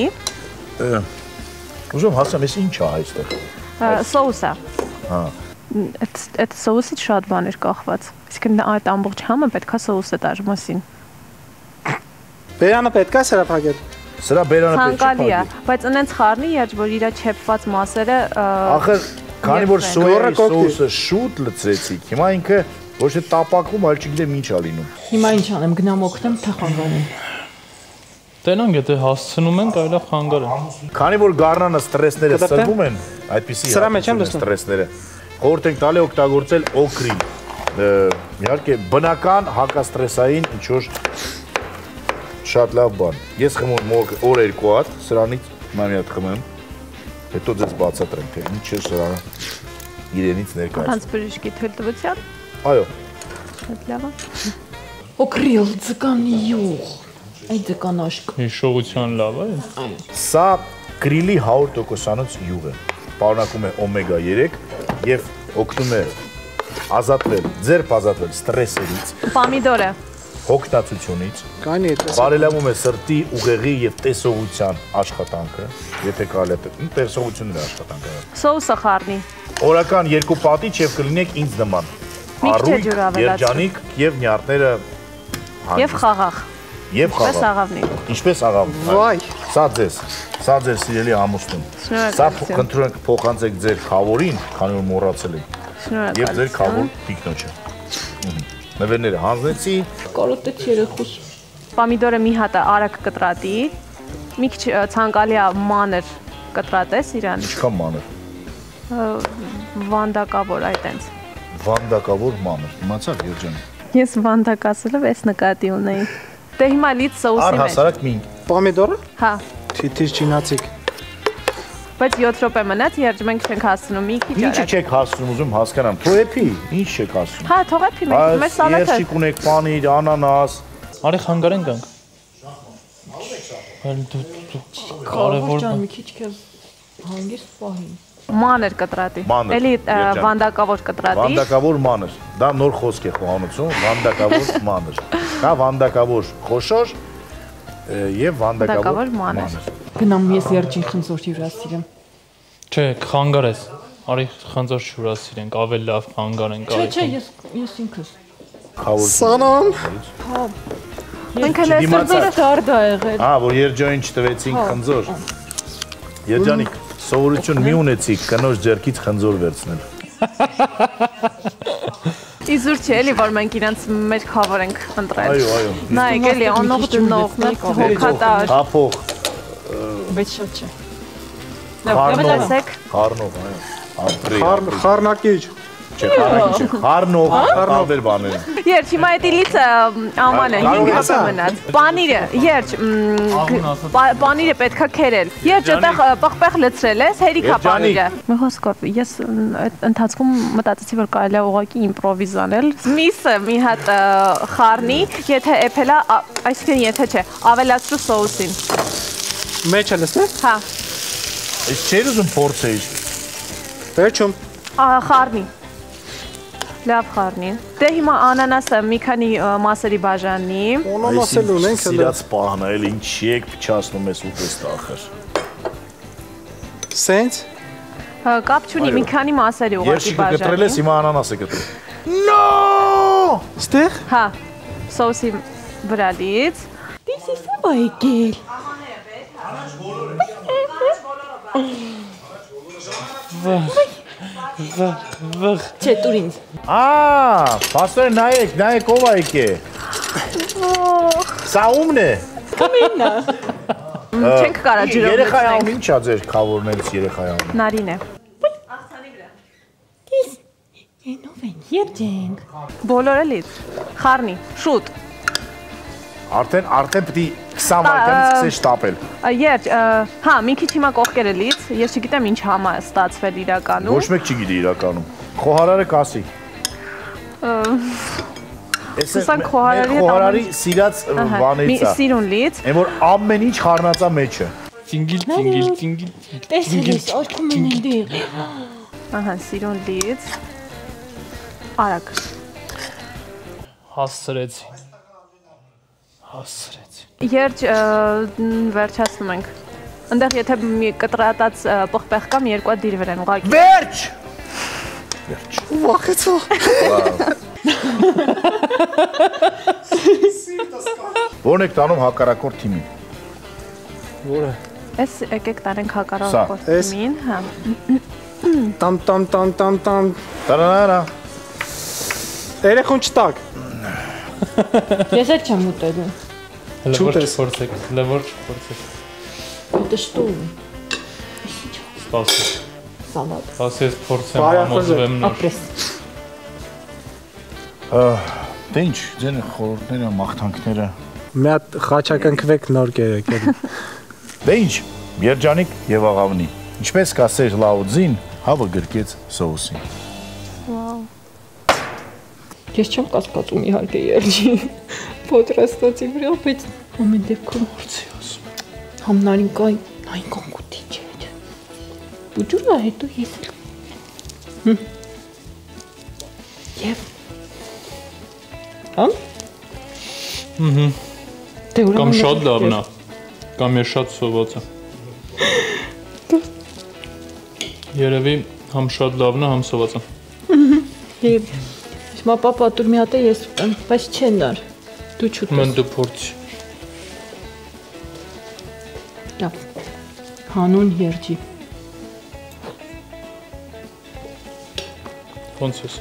Speaker 2: Ուզում հասամ, ես ինչ է այստեղ։
Speaker 6: Սոուսը։
Speaker 2: Հա։
Speaker 6: Այդ սոուսից շատ բան էր կախված։ Իսկ այդ ամբողջ համը պետքա սոուսը տար մասին։
Speaker 4: Բերանը պետք է սրա փակել։
Speaker 2: Սրա բերանը պետք է
Speaker 6: ցանկալի է, բայց այնց խառնի, երբ որ իր չեփված մասերը
Speaker 2: Ախր, քանի որ սոյայի սոուսը շուտ լցրեցիք, հիմա ինքը ոչ թե տապակում, այլ չգիտեմ ինչ է լինում։
Speaker 5: Հիմա ինչ անեմ, գնամ օգնեմ, թե խանգարեմ։
Speaker 3: Տենանք, եթե հասցնում են, կարելի է խանգարել։
Speaker 2: Քանի որ գառնանը ստրեսները սրվում են, այդպիսի ստրեսները, խորհուրդ ենք տալի օգտագործել օկրի, իհարկե բնական հակաստրեսային ինչ-որ շատ լավ բան։ Ես խմում օր 2 հատ, սրանից մի հատ խմեմ, հետո ձեզ բացատրեմ, թե ինչ է սրանը իրենից ներկայացնում։
Speaker 6: Հանց բժշկի թույլտվության։
Speaker 2: Այո։
Speaker 6: Շատ լավ է։
Speaker 5: Օկրիլ ձկանի յուղ։ Այդ ձկան աշկ։
Speaker 3: Հիշողության լավ է։
Speaker 2: Սա գրիլի 100%-անոց յուղ է։ Պարունակում է օմեգա 3 եւ օգնում է ձերբ ազատվել ստրեսերից,
Speaker 6: Պամիդորը։
Speaker 2: հոգնածությունից, բարելավում է սրտի, ուղեղի եւ տեսողության աշխատանքը, եթե կարելի է տեսողությունների աշխատանքը։
Speaker 6: Սոուսը խառնի։
Speaker 2: Օրական 2 պատիչ եւ կլինեք ինձ նման։ Առույգ, երջանիկ եւ նյարդերը
Speaker 6: եւ խաղաղ։
Speaker 2: Եվ
Speaker 6: աղավնի։
Speaker 2: Ինչպես աղավնի։
Speaker 4: Վայ։
Speaker 2: Սա ձեզ սիրելի ամուսնուն։ Սա խնդրում ենք փոխանցեք ձեր խավորին, քանի որ մոռացել եք։ Եվ ձեր խավոր տիկնոջը։ Նվերները հանձնեցի։
Speaker 5: Կարոտեց երեխուս։
Speaker 6: Պամիդորը մի հատ արագ կտրատի։ Մի քիչ ցանկալի է մանր կտրատես իրան։
Speaker 2: Ինչքան մանր։
Speaker 6: Վանդակավոր այտենց։
Speaker 2: Վանդակավոր մանր։ Իմացաք երջանիկ։
Speaker 6: Ես վանդակ ասելով էս նկատի ունեի։ Դե հիմա լիծ սոուսի մեջ։
Speaker 2: Առհասարակ մինչ։
Speaker 4: Պամիդորը։
Speaker 6: Հա։
Speaker 4: Թիթիզ չինացիկ։
Speaker 6: Բայց 7 րոպե մնաց, երբ մենք չենք հասցնում մի քիչ արագ։
Speaker 2: Ինչի չեք հասցնում, ուզում հասկանամ։ Թողեփի, ինչ չեք հասցնում։
Speaker 6: Հա, թողեփի մեր սալատը։
Speaker 2: Երշիկ ունեք, պանիր, անանաս։
Speaker 3: Արի խանգարեն գանք։
Speaker 5: Կարևոր բան մի քիչ քեզ հանգիստ պահի։
Speaker 6: Մանր կտրատի։ Էլի վանդակավոր կտրատի։
Speaker 2: Վանդակավոր մանր։ Դա նոր խոսք է խոհանոցում, վանդակավոր մանր։ Կա վանդակավոր խոշոր եւ վանդակավոր մանր։
Speaker 5: Գնամ ես երջին խնձոր հյուրասիրեմ։
Speaker 3: Չէ, խանգարես։ Արի խնձոր հյուրասիրենք, ավելի լավ խանգարենք արի։
Speaker 5: Չէ, ես ինքս։
Speaker 4: Սանան։
Speaker 6: Ինքը լեսրձորը
Speaker 5: շարդա եղել։
Speaker 2: Հա, որ երջանին չտվեցին խնձոր։ Երջանիկ, սովորություն մի ունեցիք կնոջ ձեռքից խնձոր վերցնել։
Speaker 6: Իզուր չէ, էլի որ մենք իրենց մեր խավոր ենք ընտրել։
Speaker 2: Այո։
Speaker 6: Նայեք, էլի անող դնող, մեծ հոգատար։
Speaker 2: Հափող։
Speaker 5: Բայց շատ չէ։
Speaker 6: Խառնող,
Speaker 2: Խառնող,
Speaker 4: խառնակիչ։
Speaker 2: խառնող, տարբեր բաներ։
Speaker 6: Երջ, հիմա էտիլից աման է, 5 հապ մնաց։ Պանիրը, երջ, պանիրը պետքա քերել։ Երջ, այդտեղ պղպեղ լցրել ես, հերիքա պանիրը։ Մի խոսքով, ես ընթացքում մտածեցի, որ կարելի է ուղղակի իմպրովիզ անել։ Միսը մի հատ խառնի, եթե էփելա, այսինքն եթե չէ, ավելացրու սոուսին։
Speaker 4: Մեջը լցնես։
Speaker 6: Հա։
Speaker 2: Ես չէր ուզում փորձեի։
Speaker 4: Վերջում։
Speaker 6: Խառնի։ Լավ խառնի։ Դե հիմա անանասը մի քանի մասերի բաժանի։
Speaker 4: Անանասել ունենք հələ։
Speaker 2: Սիրած պահն է, էլ ինչի եք փչացնում ես ուտես տախր։
Speaker 4: Սենց։
Speaker 6: Կապ չունի, մի քանի մասերի ուղղակի
Speaker 2: Երշիկը
Speaker 6: բաժանի։
Speaker 2: կտրել ես, հիմա անանաս է կտրել։ No!
Speaker 4: Ստեղ։
Speaker 6: Հա, սոուսի վրա լից։
Speaker 5: Դից է սա եկել։
Speaker 3: Վղ։
Speaker 5: Չէ, տուր ինձ։
Speaker 2: Պաստոր նայեք ով է եկե։ Սա ումն է։
Speaker 6: Կմինն է։ Չենք կարա ջրով լցնենք։
Speaker 2: Երեխայի անում ինչ է ձեր խավորներից երեխայի անում։
Speaker 6: Նարին է։
Speaker 5: Ենով են, երջենք։
Speaker 6: Բոլորը լից։ Խառնի, շուտ։
Speaker 2: Արդեն պիտի 20 վայրկյանից սկսես շտապել։
Speaker 6: Երջ, հա, մի քիչ հիմա կողքերը լից, ես չգիտեմ ինչ համա է ստացվել իրականում։
Speaker 2: Ոչ մեկ չգիտի իրականում։ Խոհարարը կասի։
Speaker 6: Սուսան խոհարարի
Speaker 2: Խոհարարի սիրած բանից է։
Speaker 6: Սիրուն լից։
Speaker 2: Այն որ ամեն ինչ խառնածա մեջը։
Speaker 3: Ծինգիլ։
Speaker 5: Տեսել ես, աչքում են դի։
Speaker 6: Ահա, սիրուն լից։ Արագ։
Speaker 3: Հասցրեցի։
Speaker 6: Երջ վերջացնում ենք։ Այնտեղ եթե մի կտրատած պղպեղ կա, մի երկու հատ դիր վրան ուղղակի։
Speaker 2: Վերջ։
Speaker 4: Վախեցա։
Speaker 2: Ո՞րն եք տանում հակառակորդ թիմին։
Speaker 4: Որը։
Speaker 6: Էս եկեք տանենք հակառակորդ թիմին, հա։
Speaker 4: Տամ։
Speaker 2: Տարանարա։
Speaker 4: Երեխուն չտակ։
Speaker 5: Ես էլ չեմ ուտելու։
Speaker 3: Լվորջ փորձեք։
Speaker 5: Դա շտում։
Speaker 3: Սպասի։
Speaker 5: Սալատ։
Speaker 3: Սպասի ես փորձեմ համոզվեմ նոր։
Speaker 5: Ապրես։
Speaker 2: Դե ինչ, ձեր խորհուրդները, մաղթանքները։
Speaker 4: Մի հատ խաչակնքվեք նոր կերեք էլի։
Speaker 2: Դե ինչ, երջանիկ եւ աղավնի։ Ինչպես կասեր Լաուձին, հավը գրկեց սոուսին։
Speaker 5: Ես չեմ կասկածում իհարկե երջի պատրաստացի վրա, բայց ամեն դեպքում
Speaker 3: Փորձի ասում։
Speaker 5: համնարին նային կոնկուտի չէ։ Բուջուրը հետո ես էլ։ Եվ Համ։
Speaker 3: Կամ շատ լավն է, կամ ես շատ սոված եմ։ Երևի համ շատ լավն է, համ սոված եմ։
Speaker 5: Եվ Հիմա պապա դուր մի հատ է ես ուտեմ, բայց չեն դար։ Դու չուտես։
Speaker 3: Մեն դու փորձի։
Speaker 5: Լավ։ Հանուն երջի։
Speaker 3: Ոնց ես։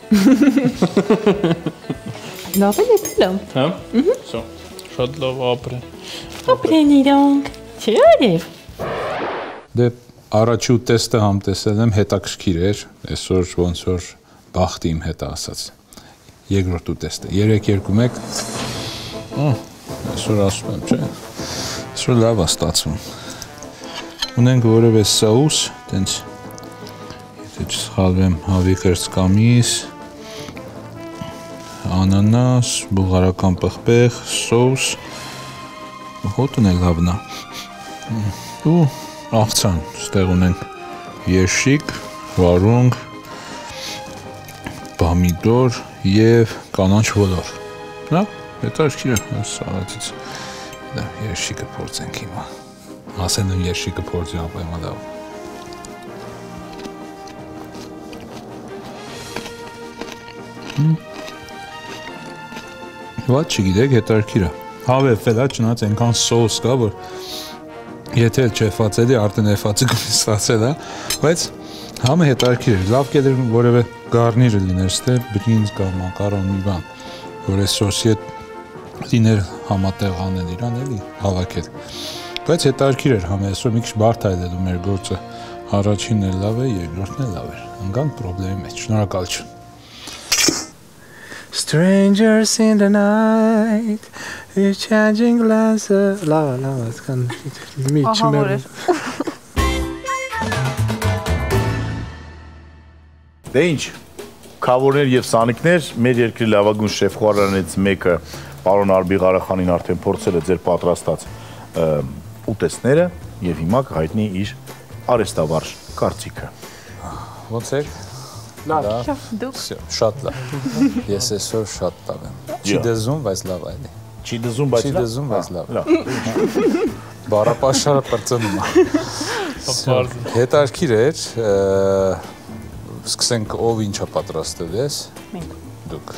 Speaker 5: Լավ է լավ։
Speaker 3: Հա։ Սա։ Շատ լավ ապրեն։
Speaker 5: Ապրեն իրանք։ Չէ՞ արև։
Speaker 7: Դե առաջի ուտեստը համ տեսել եմ, հետաքրքիր էր, այսօր ոնց որ բախտի իմ հետ ասած։ Երկրորդ ուտեստը 3-2-1 այսօր ասում եմ, չէ։ Այսօր լավ է ստացվում։ Ունենք որևէ սոուս, տենց եթե չսխալվեմ, հավի կրծքամիս, անանաս, բուլղարական պղպեղ, սոուս, հոտն է լավն է։ Ու աղցան, ստեղ ունենք երշիկ, վարունգ, պամիդոր և կանաչ ոլոր։ Նա, հետաքրքիր է սալատից։ Դա երշիկը փորձենք հիմա։ Ասեն եմ երշիկը փորձի ապայմա լավ։ Ված չգիտեք, հետաքրքիր է։ Հավելվել է, չնայած այնքան սոուս կա, որ եթե չեֆած էլի, արդեն էֆածը կունի ստացել է, բայց Համը հետաքրքիր էր, լավ կեր որևէ գարնիրը լիներ, ստե բրինձ կամ մակարոն մի բան, որ այս սոսի հետ լիներ համատեղ անել իրան, էլի հավաքել։ Բայց հետաքրքիր էր համը, այսօր մի քիչ բարդ այլելու մեր գործը, առաջինն էլ լավ է, երկրորդն էլ լավ էր, ընկանք պրոբլեմի մեջ, շնորհակալություն։
Speaker 4: Strangers in the night, you're changing glances. Լավ, այսքան մի չմեր։
Speaker 2: Դե ինչ, քավորներ եւ սանիկներ, մեր երկրի լավագույն շեֆ-խոհարարներից մեկը պարոն Արբի Ղարախանին արդեն փորձել է ձեր պատրաստած ուտեստները եւ հիմա կհայտնի իր արեստավարժ կարծիքը։
Speaker 7: Ոնց է։
Speaker 4: Լավ,
Speaker 7: շատ լավ։ Ես այսօր շատ լավ եմ։ Չի դզում, բայց լավ է։
Speaker 2: Չի դզում, բայց
Speaker 7: լավ։ Բարապաշարը պրծնում է։ Հետաքրքիր էր, սկսենք ով ինչա պատրաստել ես։
Speaker 5: Մենք։
Speaker 7: Դուք։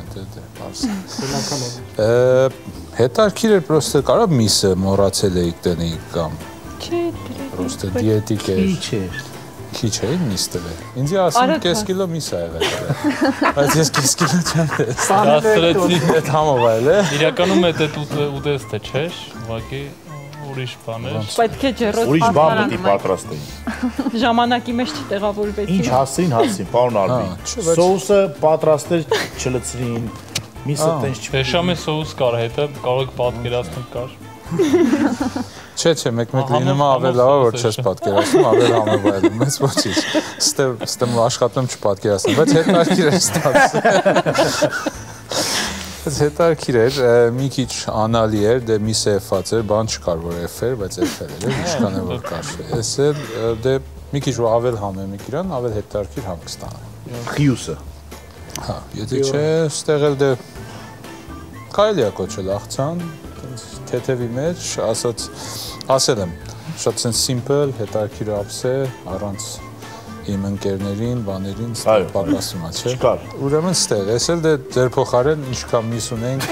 Speaker 7: Հետաքրքիր էր, պրոստը կարա միսը մոռացել էիք տնեիք կամ։
Speaker 5: Չէ,
Speaker 7: պրոստը դիետիկ էր։ Քիչ է միս տվել։ Ինձ ասում կես կիլո միս ա եղել։ Բայց ես կես կիլո չեմ
Speaker 3: Դաստրեցի
Speaker 7: այդ համովայել է։
Speaker 3: իրականում այդ ուտեստը չէր, ուղղակի ուրիշ բան էր։
Speaker 5: Պետք է ջեռոց
Speaker 2: ուրիշ բան պետք է պատրաստեին։
Speaker 5: ժամանակի մեջ չտեղավորվեցին։
Speaker 2: Ինչ հասցրին, պարոն Արբի։ Սոուսը պատրաստել չլցրին, միսը տենց
Speaker 3: Բեշամե սոուս կար հետը, կարող եք պատկերացնել կար։
Speaker 7: Չէ, մեկ-մեկ լինում է ավել լավ, որ չես պատկերացնում, ավել համովայելում, բայց ոչինչ։ Ստեմ աշխատում չպատկերացնեմ, բայց հետաքրքիր էր ստացվում։ Բայց հետաքրքիր էր, մի քիչ անալի էր, դե միսը էֆած էր, բան չկար, որ էֆեր, բայց էֆել էր, ինչքան է որ կար։ Ես էլ դե մի քիչ որ ավել համեմիկ իրան, ավել հետաքրքիր համ կստանա։
Speaker 2: Խիուսը։
Speaker 7: Հա, եթե չէ, ստեղ էլ դե կարելի է կոչել աղցան, թեթևի մեջ, ասել եմ, շատ սենց սիմպլ, հետաքրքիր ափսե, առանց իմ ընկերներին, բաներին, ստեղ պատասում է, չէ։
Speaker 2: Չկար։
Speaker 7: Ուրեմն ստեղ, ես էլ դե ձեր փոխարեն ինչքան միս ունենք,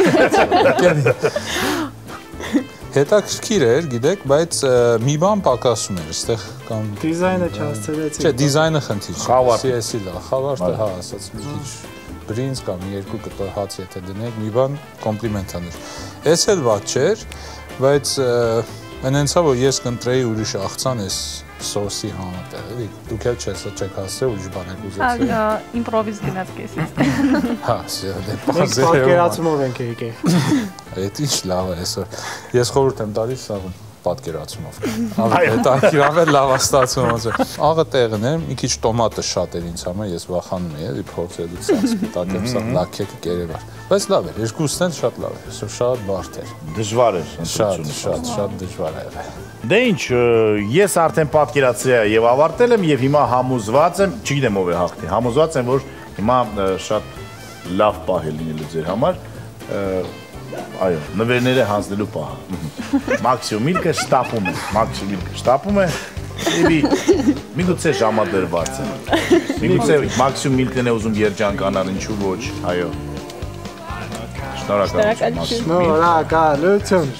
Speaker 7: հետաքրքիր էր, գիտեք, բայց մի բան պակասում էր, ստեղ կամ…
Speaker 4: Դիզայնը չհասցրեցի։
Speaker 7: Չէ, դիզայնը խնդիր չէ,
Speaker 2: Խավարդը։
Speaker 7: CSI լավ, խավարդը, հա, ասաց մի քիչ բրինձ կամ երկու կտոր հաց եթե դնեք, մի բան կոմպլիմենտ աներ։ Էս էլ վատ չէր, բայց այնենցա որ ես կընտրեի ուրիշ աղցան էս սոսի համատեղ, էլի դուք էլ չեք հասցրել ուրիշ բան եք ուզեցել։
Speaker 6: Իմպրովիզ գնաց կեսից։
Speaker 7: Հա, դե բազեր։
Speaker 4: Պատկերացումով ենք եկել։
Speaker 7: Այդ ինչ լավ է այսօր։ Ես խորհուրդ եմ տալիս սա պատկերացումով։ Հետաքրքիր ավել լավ է ստացվում ոնց է։ Աղը տեղն է, մի քիչ տոմատը շատ էր ինձ համար, ես վախանում էի, էլի փորձելուց սա սպիտակ եմ, սա լաքեք կերևար։ Բայց լավ էր, երկուսն էլ շատ լավ էր, այսօր շատ բարդ էր։
Speaker 2: Դժվար էր
Speaker 7: Շատ դժվար է եղել։
Speaker 2: Դե ինչ, ես արդեն պատկերացրել եւ ավարտել եմ եւ հիմա համոզված եմ, չգիտեմ ով է հաղթի, համոզված եմ, որ հիմա շատ լավ պահ է լինելու ձեր համար։ Այո, նվերները հանձնելու պահը։ Մաքսիմում միլկը շտապում է, միգուցե ժամադրված է։ Միգուցե մաքսիմում միլկն է ուզում երջանք անալ, ինչու ոչ, այո։ Շնորհակալություն։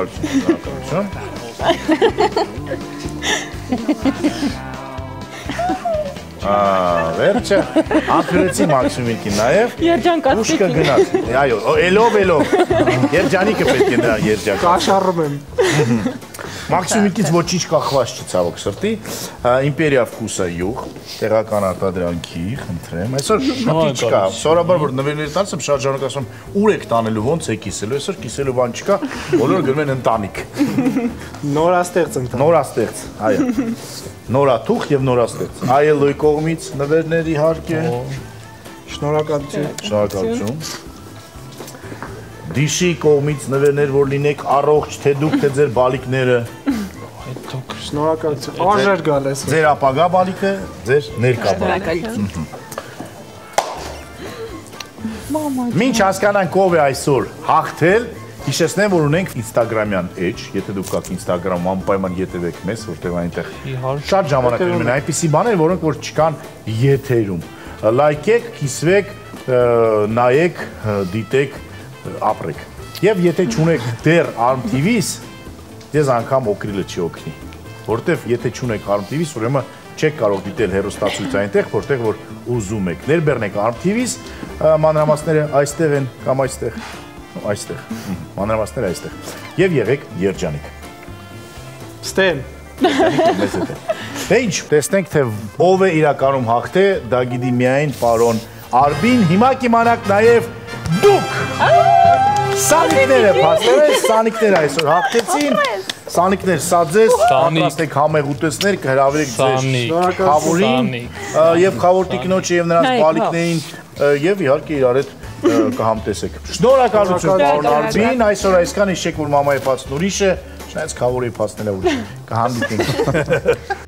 Speaker 2: Վերջը, անկրեցի մաքսիմում միլկին նաև։
Speaker 5: Երջանկացիք։
Speaker 2: Ուշկը գնաց, այո, էլով, երջանիկը պետք է նրան երջանք։
Speaker 4: Կաշառում եմ։
Speaker 2: Մաքսիմում միլկից ոչինչ կախված չի ցավոք սրտի, իմպերիա վկուսա յուղ, տեղական արտադրանքի, խնդրեմ, այսօր շատի չկա, սովորաբար որ նվերներ տալիս եմ շատ ժամանակ ասում ուր եք տանելու, ոնց է կիսելու, այսօր կիսելու բան չկա, բոլորը գնում են ընտանիք։
Speaker 4: Նորաստեղծ ընտանիք։
Speaker 2: Նորաստեղծ, այո։ Նորաթուխ եւ նորաստեղծ։ Այելոյի կողմից նվերներ իհարկե։
Speaker 4: Շնորհակալություն։
Speaker 2: Դիշի կողմից նվերներ որ լինեք առողջ թե դուք թե ձեր բալիկները։
Speaker 4: Շնորհակալություն։ Արժեր գալես։
Speaker 2: Ձեր ապագա բալիկը, ձեր ներկա բալիկը։ Մինչ հասկանանք ով է այսօր հաղթել, հիշեցնեմ, որ ունենք Instagram-յան էջ, եթե դուք կաք Instagram-ում անպայման ետևեք մեզ, որտեղ այնտեղ շատ ժամանակ ունեն այնպիսի բաներ, որոնք որ չկան եթերում։ Լայքեք, կիսվեք, նայեք, դիտեք, ապրեք։ Եվ եթե չունեք դեռ Arm TV-ս, ձեզ անգամ օգրիլը չի օգնի։ Որտեվ եթե չունեք Arm TV-ս, ուրեմն չեք կարող դիտել հեռուստացույց այնտեղ, որտեղ որ ուզում եք։ Ներբեռնեք Arm TV-ից, մանրամասները այստեղ են կամ այստեղ, այստեղ, մանրամասները այստեղ։ Եվ եղեք երջանիկ։
Speaker 4: Ստեն։
Speaker 2: Մեզ հետ է։ Դե ինչ, տեսնենք, թե ով է իրականում հաղթե, դա գիտի միայն պարոն Արբին, հիմա կիմանաք նաև դուք։ Սանիկները, պաստորես, սանիկները այսօր հաղթեցին, սանիկներ սաձես, պատրաստեք համեղ ուտեսներ, կհրավիրեք ձեր խավորին և խավոր տիկնոջը և նրանց բալիկներին և իհարկե իրար հետ կհամտեսեք։ Շնորհակալություն պարոն Արբին, այսօր այսքան հիշեք, որ մամայի փածն ուրիշ է, չնայած խավորի փածն էլ ուրիշ է, կհանդիպենք։